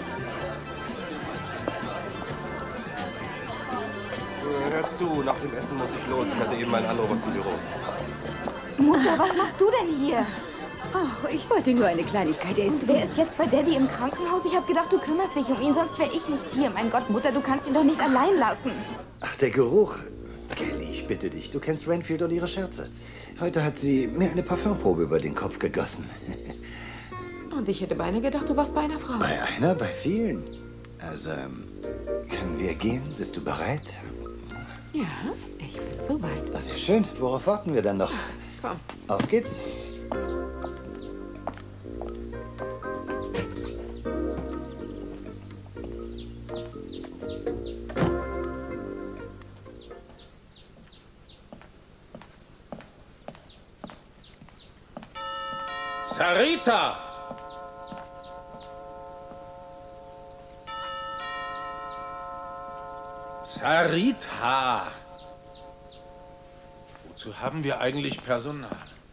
S14: Hör zu, nach dem Essen muss ich los. Ich hatte eben einen Anruf aus dem Büro.
S11: Mutter, was machst du denn hier?
S10: Ach, ich wollte nur eine Kleinigkeit essen.
S11: Und wer ist jetzt bei Daddy im Krankenhaus? Ich habe gedacht, du kümmerst dich um ihn, sonst wäre ich nicht hier. Mein Gott, Mutter, du kannst ihn doch nicht allein lassen.
S5: Ach, der Geruch. Kelly, ich bitte dich, du kennst Renfield und ihre Scherze. Heute hat sie mir eine Parfümprobe über den Kopf gegossen.
S4: Und ich hätte beinahe gedacht, du warst bei einer Frau.
S5: Bei einer, bei vielen. Also, können wir gehen? Bist du bereit?
S4: Ja, ich bin soweit.
S5: Das ist ja schön. Worauf warten wir dann noch?
S4: Komm.
S5: Auf geht's.
S2: Sarita! Sarita! Wozu haben wir eigentlich Personal?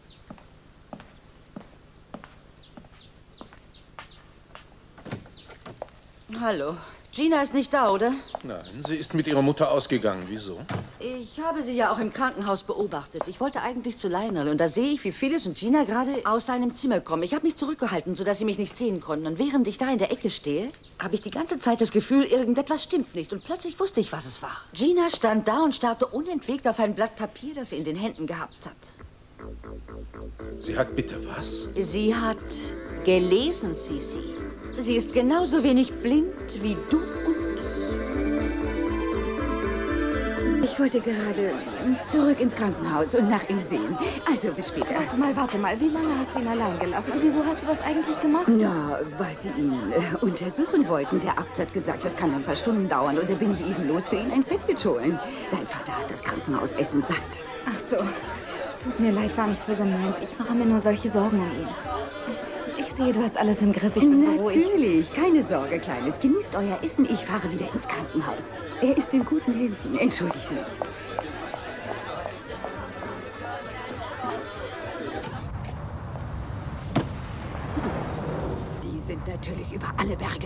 S1: Hallo. Gina ist nicht da, oder?
S2: Nein, sie ist mit ihrer Mutter ausgegangen. Wieso?
S1: Ich habe sie ja auch im Krankenhaus beobachtet. Ich wollte eigentlich zu Lionel und da sehe ich, wie Phyllis und Gina gerade aus seinem Zimmer kommen. Ich habe mich zurückgehalten, sodass sie mich nicht sehen konnten. Und während ich da in der Ecke stehe, habe ich die ganze Zeit das Gefühl, irgendetwas stimmt nicht. Und plötzlich wusste ich, was es war. Gina stand da und starrte unentwegt auf ein Blatt Papier, das sie in den Händen gehabt hat.
S2: Sie hat bitte was?
S1: Sie hat gelesen, Sisi. Sie ist genauso wenig blind wie du und
S10: Ich wollte gerade zurück ins Krankenhaus und nach ihm sehen. Also, bis später.
S11: Warte mal. Wie lange hast du ihn allein gelassen? Und wieso hast du das eigentlich gemacht?
S10: Ja, weil sie ihn untersuchen wollten. Der Arzt hat gesagt, das kann ein paar Stunden dauern. Und da bin ich eben los für ihn ein Sandwich holen. Dein Vater hat das Krankenhausessen satt.
S11: Ach so. Tut mir leid, war nicht so gemeint. Ich mache mir nur solche Sorgen um ihn. Ich sehe, du hast alles im Griff. Ich bin beruhigt.
S10: Natürlich, keine Sorge, Kleines. Genießt euer Essen. Ich fahre wieder ins Krankenhaus. Er ist in guten Händen. Entschuldigt mich. Die sind natürlich über alle Berge.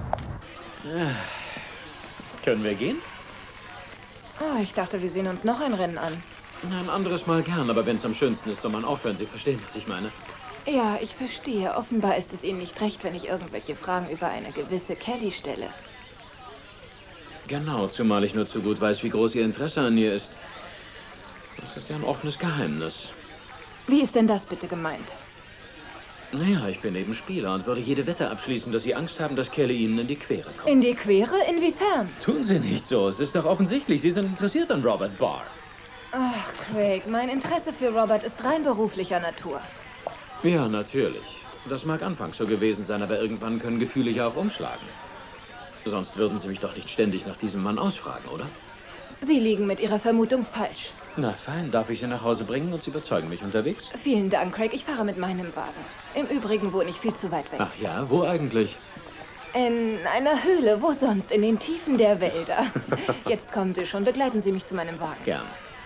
S21: Können wir gehen?
S4: Ah, ich dachte, wir sehen uns noch ein Rennen an.
S21: Ein anderes Mal gern, aber wenn es am schönsten ist, soll man aufhören. Sie verstehen, was ich meine.
S4: Ja, ich verstehe. Offenbar ist es Ihnen nicht recht, wenn ich irgendwelche Fragen über eine gewisse Kelly stelle.
S21: Genau, zumal ich nur zu gut weiß, wie groß Ihr Interesse an ihr ist. Das ist ja ein offenes Geheimnis.
S4: Wie ist denn das bitte gemeint?
S21: Naja, ich bin eben Spieler und würde jede Wette abschließen, dass Sie Angst haben, dass Kelly Ihnen in die Quere kommt.
S4: In die Quere? Inwiefern?
S21: Tun Sie nicht so. Es ist doch offensichtlich. Sie sind interessiert an Robert Barr.
S4: Ach, Craig, mein Interesse für Robert ist rein beruflicher Natur.
S21: Ja, natürlich. Das mag anfangs so gewesen sein, aber irgendwann können Gefühle ja auch umschlagen. Sonst würden Sie mich doch nicht ständig nach diesem Mann ausfragen, oder?
S15: Sie liegen mit Ihrer Vermutung falsch.
S21: Na fein, darf ich Sie nach Hause bringen und Sie überzeugen mich unterwegs?
S15: Vielen Dank, Craig. Ich fahre mit meinem Wagen. Im Übrigen wohne ich viel zu weit weg.
S21: Ach ja, wo eigentlich?
S15: In einer Höhle, wo sonst? In den Tiefen der Wälder. Jetzt kommen Sie schon, begleiten Sie mich zu meinem Wagen.
S21: Gern.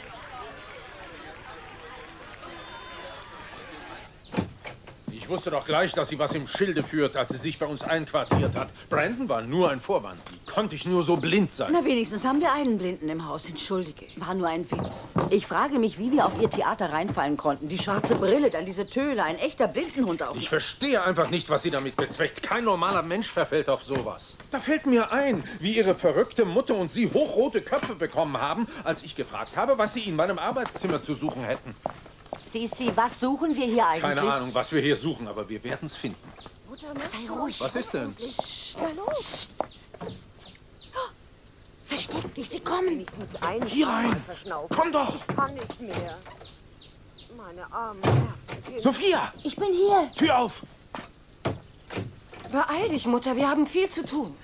S2: Ich wusste doch gleich, dass sie was im Schilde führt, als sie sich bei uns einquartiert hat. Brandon war nur ein Vorwand. Wie konnte ich nur so blind sein?
S1: Na, wenigstens haben wir einen Blinden im Haus. Entschuldige, war nur ein Witz. Ich frage mich, wie wir auf ihr Theater reinfallen konnten. Die schwarze Brille, dann diese Töle, ein echter Blindenhund auch.
S2: Ich verstehe einfach nicht, was sie damit bezweckt. Kein normaler Mensch verfällt auf sowas. Da fällt mir ein, wie ihre verrückte Mutter und sie hochrote Köpfe bekommen haben, als ich gefragt habe, was sie in meinem Arbeitszimmer zu suchen hätten.
S1: Sisi, was suchen wir hier eigentlich?
S2: Keine Ahnung, was wir hier suchen, aber wir werden es finden.
S1: Sei ruhig.
S2: Was ist denn?
S1: Na los. Versteck dich, sie kommen.
S2: Hier rein. Komm doch.
S12: Ich kann nicht mehr. Meine armen Nerven.
S2: Sophia!
S12: Ich bin hier.
S2: Tür auf!
S12: Beeil dich, Mutter, wir haben viel zu tun.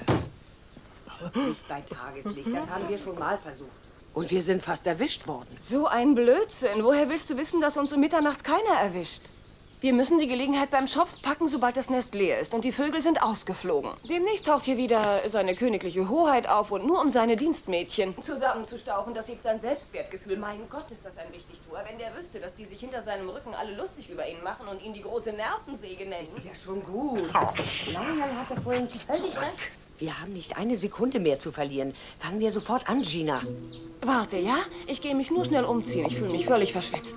S17: Nicht bei Tageslicht, das haben wir schon mal versucht. Und wir sind fast erwischt worden.
S12: So ein Blödsinn. Woher willst du wissen, dass uns um Mitternacht keiner erwischt? Wir müssen die Gelegenheit beim Schopf packen, sobald das Nest leer ist und die Vögel sind ausgeflogen. Demnächst taucht hier wieder seine königliche Hoheit auf und nur um seine Dienstmädchen zusammenzustauchen, das hebt sein Selbstwertgefühl. Mein Gott, ist das ein Wichtigtuer. Wenn der wüsste, dass die sich hinter seinem Rücken alle lustig über ihn machen und ihn die große Nervensäge nennen.
S17: Ist ja schon gut. Lionel hatte vorhin völlig recht. Wir haben nicht eine Sekunde mehr zu verlieren. Fangen wir sofort an, Gina.
S12: Warte, ja? Ich gehe mich nur schnell umziehen. Ich fühle mich völlig verschwitzt.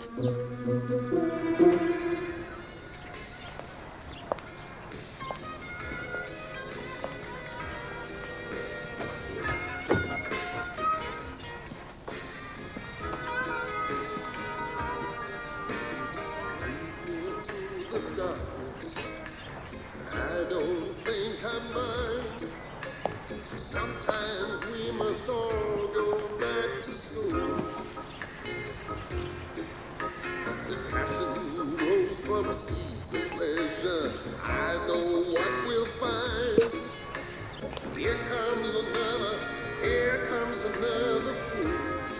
S16: Sometimes we must all go back to school. The passion grows from seeds of pleasure. I know what we'll find. Here comes another fool.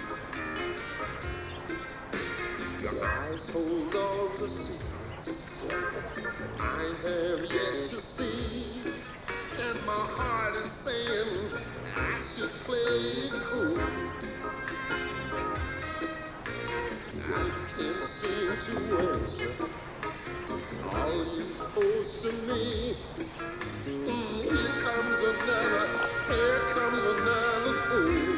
S16: Your eyes hold all the secrets I have yet to see. And my heart is saying I should play it cool. I can't seem to answer all you pose to me. Here comes another fool.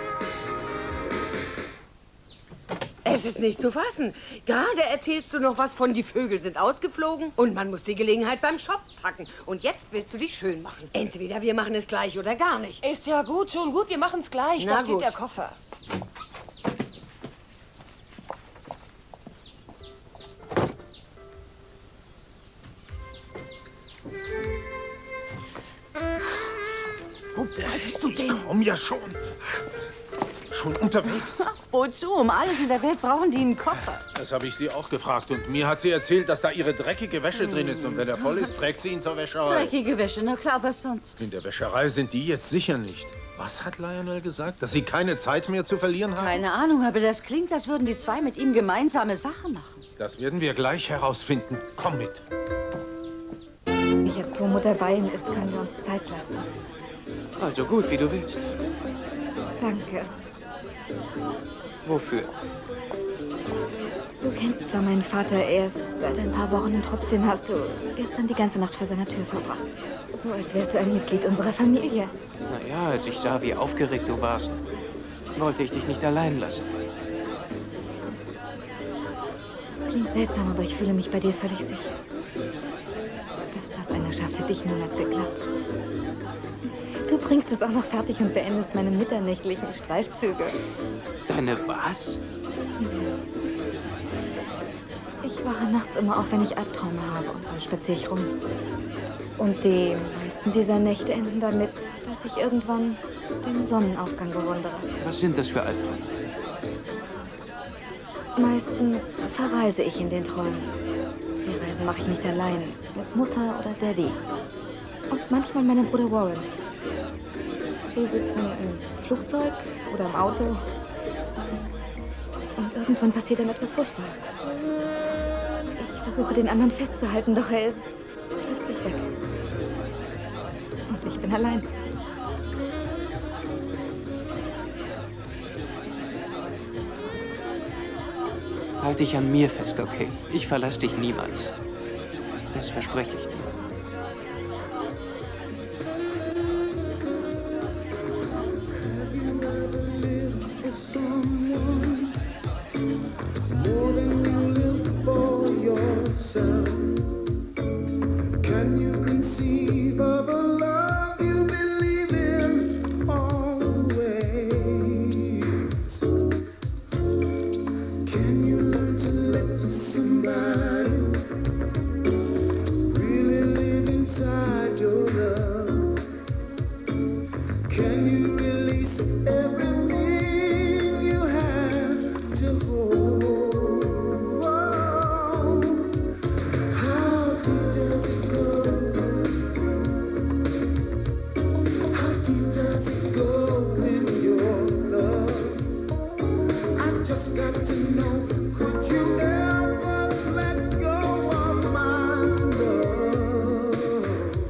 S17: Es ist nicht zu fassen. Gerade erzählst du noch was von, die Vögel sind ausgeflogen und man muss die Gelegenheit beim Schopf packen. Und jetzt willst du dich schön machen. Entweder wir machen es gleich oder gar nicht.
S12: Ist ja gut, schon gut, wir machen es gleich.
S17: Na
S12: Da steht
S17: gut.
S12: der Koffer.
S2: Wo bleibst du denn? Komm ja schon. Schon unterwegs.
S1: Wozu? Um alles in der Welt brauchen die einen Koffer.
S2: Das habe ich sie auch gefragt. Und mir hat sie erzählt, dass da ihre dreckige Wäsche drin ist. Und wenn er voll ist, trägt sie ihn zur Wäscherei.
S1: Dreckige Wäsche, na klar, was sonst?
S2: In der Wäscherei sind die jetzt sicher nicht. Was hat Lionel gesagt? Dass sie keine Zeit mehr zu verlieren haben?
S1: Keine Ahnung, aber das klingt, als würden die zwei mit ihm gemeinsame Sachen machen.
S2: Das werden wir gleich herausfinden. Komm mit.
S11: Jetzt, wo Mutter bei ihm ist, können wir uns Zeit lassen.
S19: Also gut, wie du willst.
S11: Danke.
S19: Wofür?
S11: Du kennst zwar meinen Vater erst seit ein paar Wochen und trotzdem hast du gestern die ganze Nacht vor seiner Tür verbracht. So, als wärst du ein Mitglied unserer Familie.
S19: Naja, als ich sah, wie aufgeregt du warst, wollte ich dich nicht allein lassen.
S11: Das klingt seltsam, aber ich fühle mich bei dir völlig sicher. Dass das einer schafft, hätte ich niemals geglaubt. Du bringst es auch noch fertig und beendest meine mitternächtlichen Streifzüge.
S19: Deine was?
S11: Ich wache nachts immer auf, wenn ich Albträume habe und dann spaziere ich rum. Und die meisten dieser Nächte enden damit, dass ich irgendwann den Sonnenaufgang bewundere.
S19: Was sind das für Albträume?
S11: Meistens verreise ich in den Träumen. Reisen mache ich nicht allein. Mit Mutter oder Daddy. Und manchmal meinem Bruder Warren. Wir sitzen im Flugzeug oder im Auto. Und irgendwann passiert dann etwas Furchtbares. Ich versuche, den anderen festzuhalten, doch er ist plötzlich weg. Und ich bin allein.
S19: Halt dich an mir fest, okay? Ich verlasse dich niemals. Das verspreche ich dir.
S16: Can you conceive of a love you believe in always? Can you learn to let somebody really live inside your love? Can you release everything you have to hold? How deep does it go? How deep does it go in your love? I just got to know, could you ever let go of my love?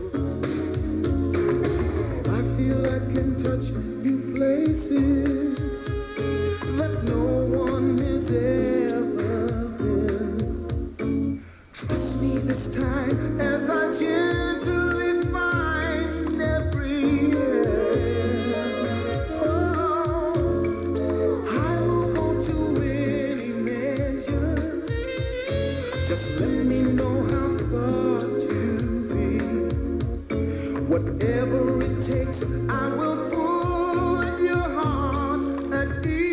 S16: I feel I can touch you places that no one has ever been. Trust me this time as I gently find every hand. Oh, I will go to any measure. Just let me know how far to be. Whatever it takes, I will put your heart at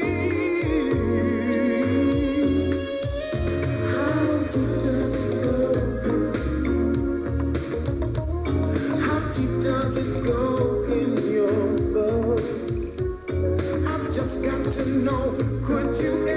S16: ease. How deep does it go? How deep does it go in your love? I've just got to know, could you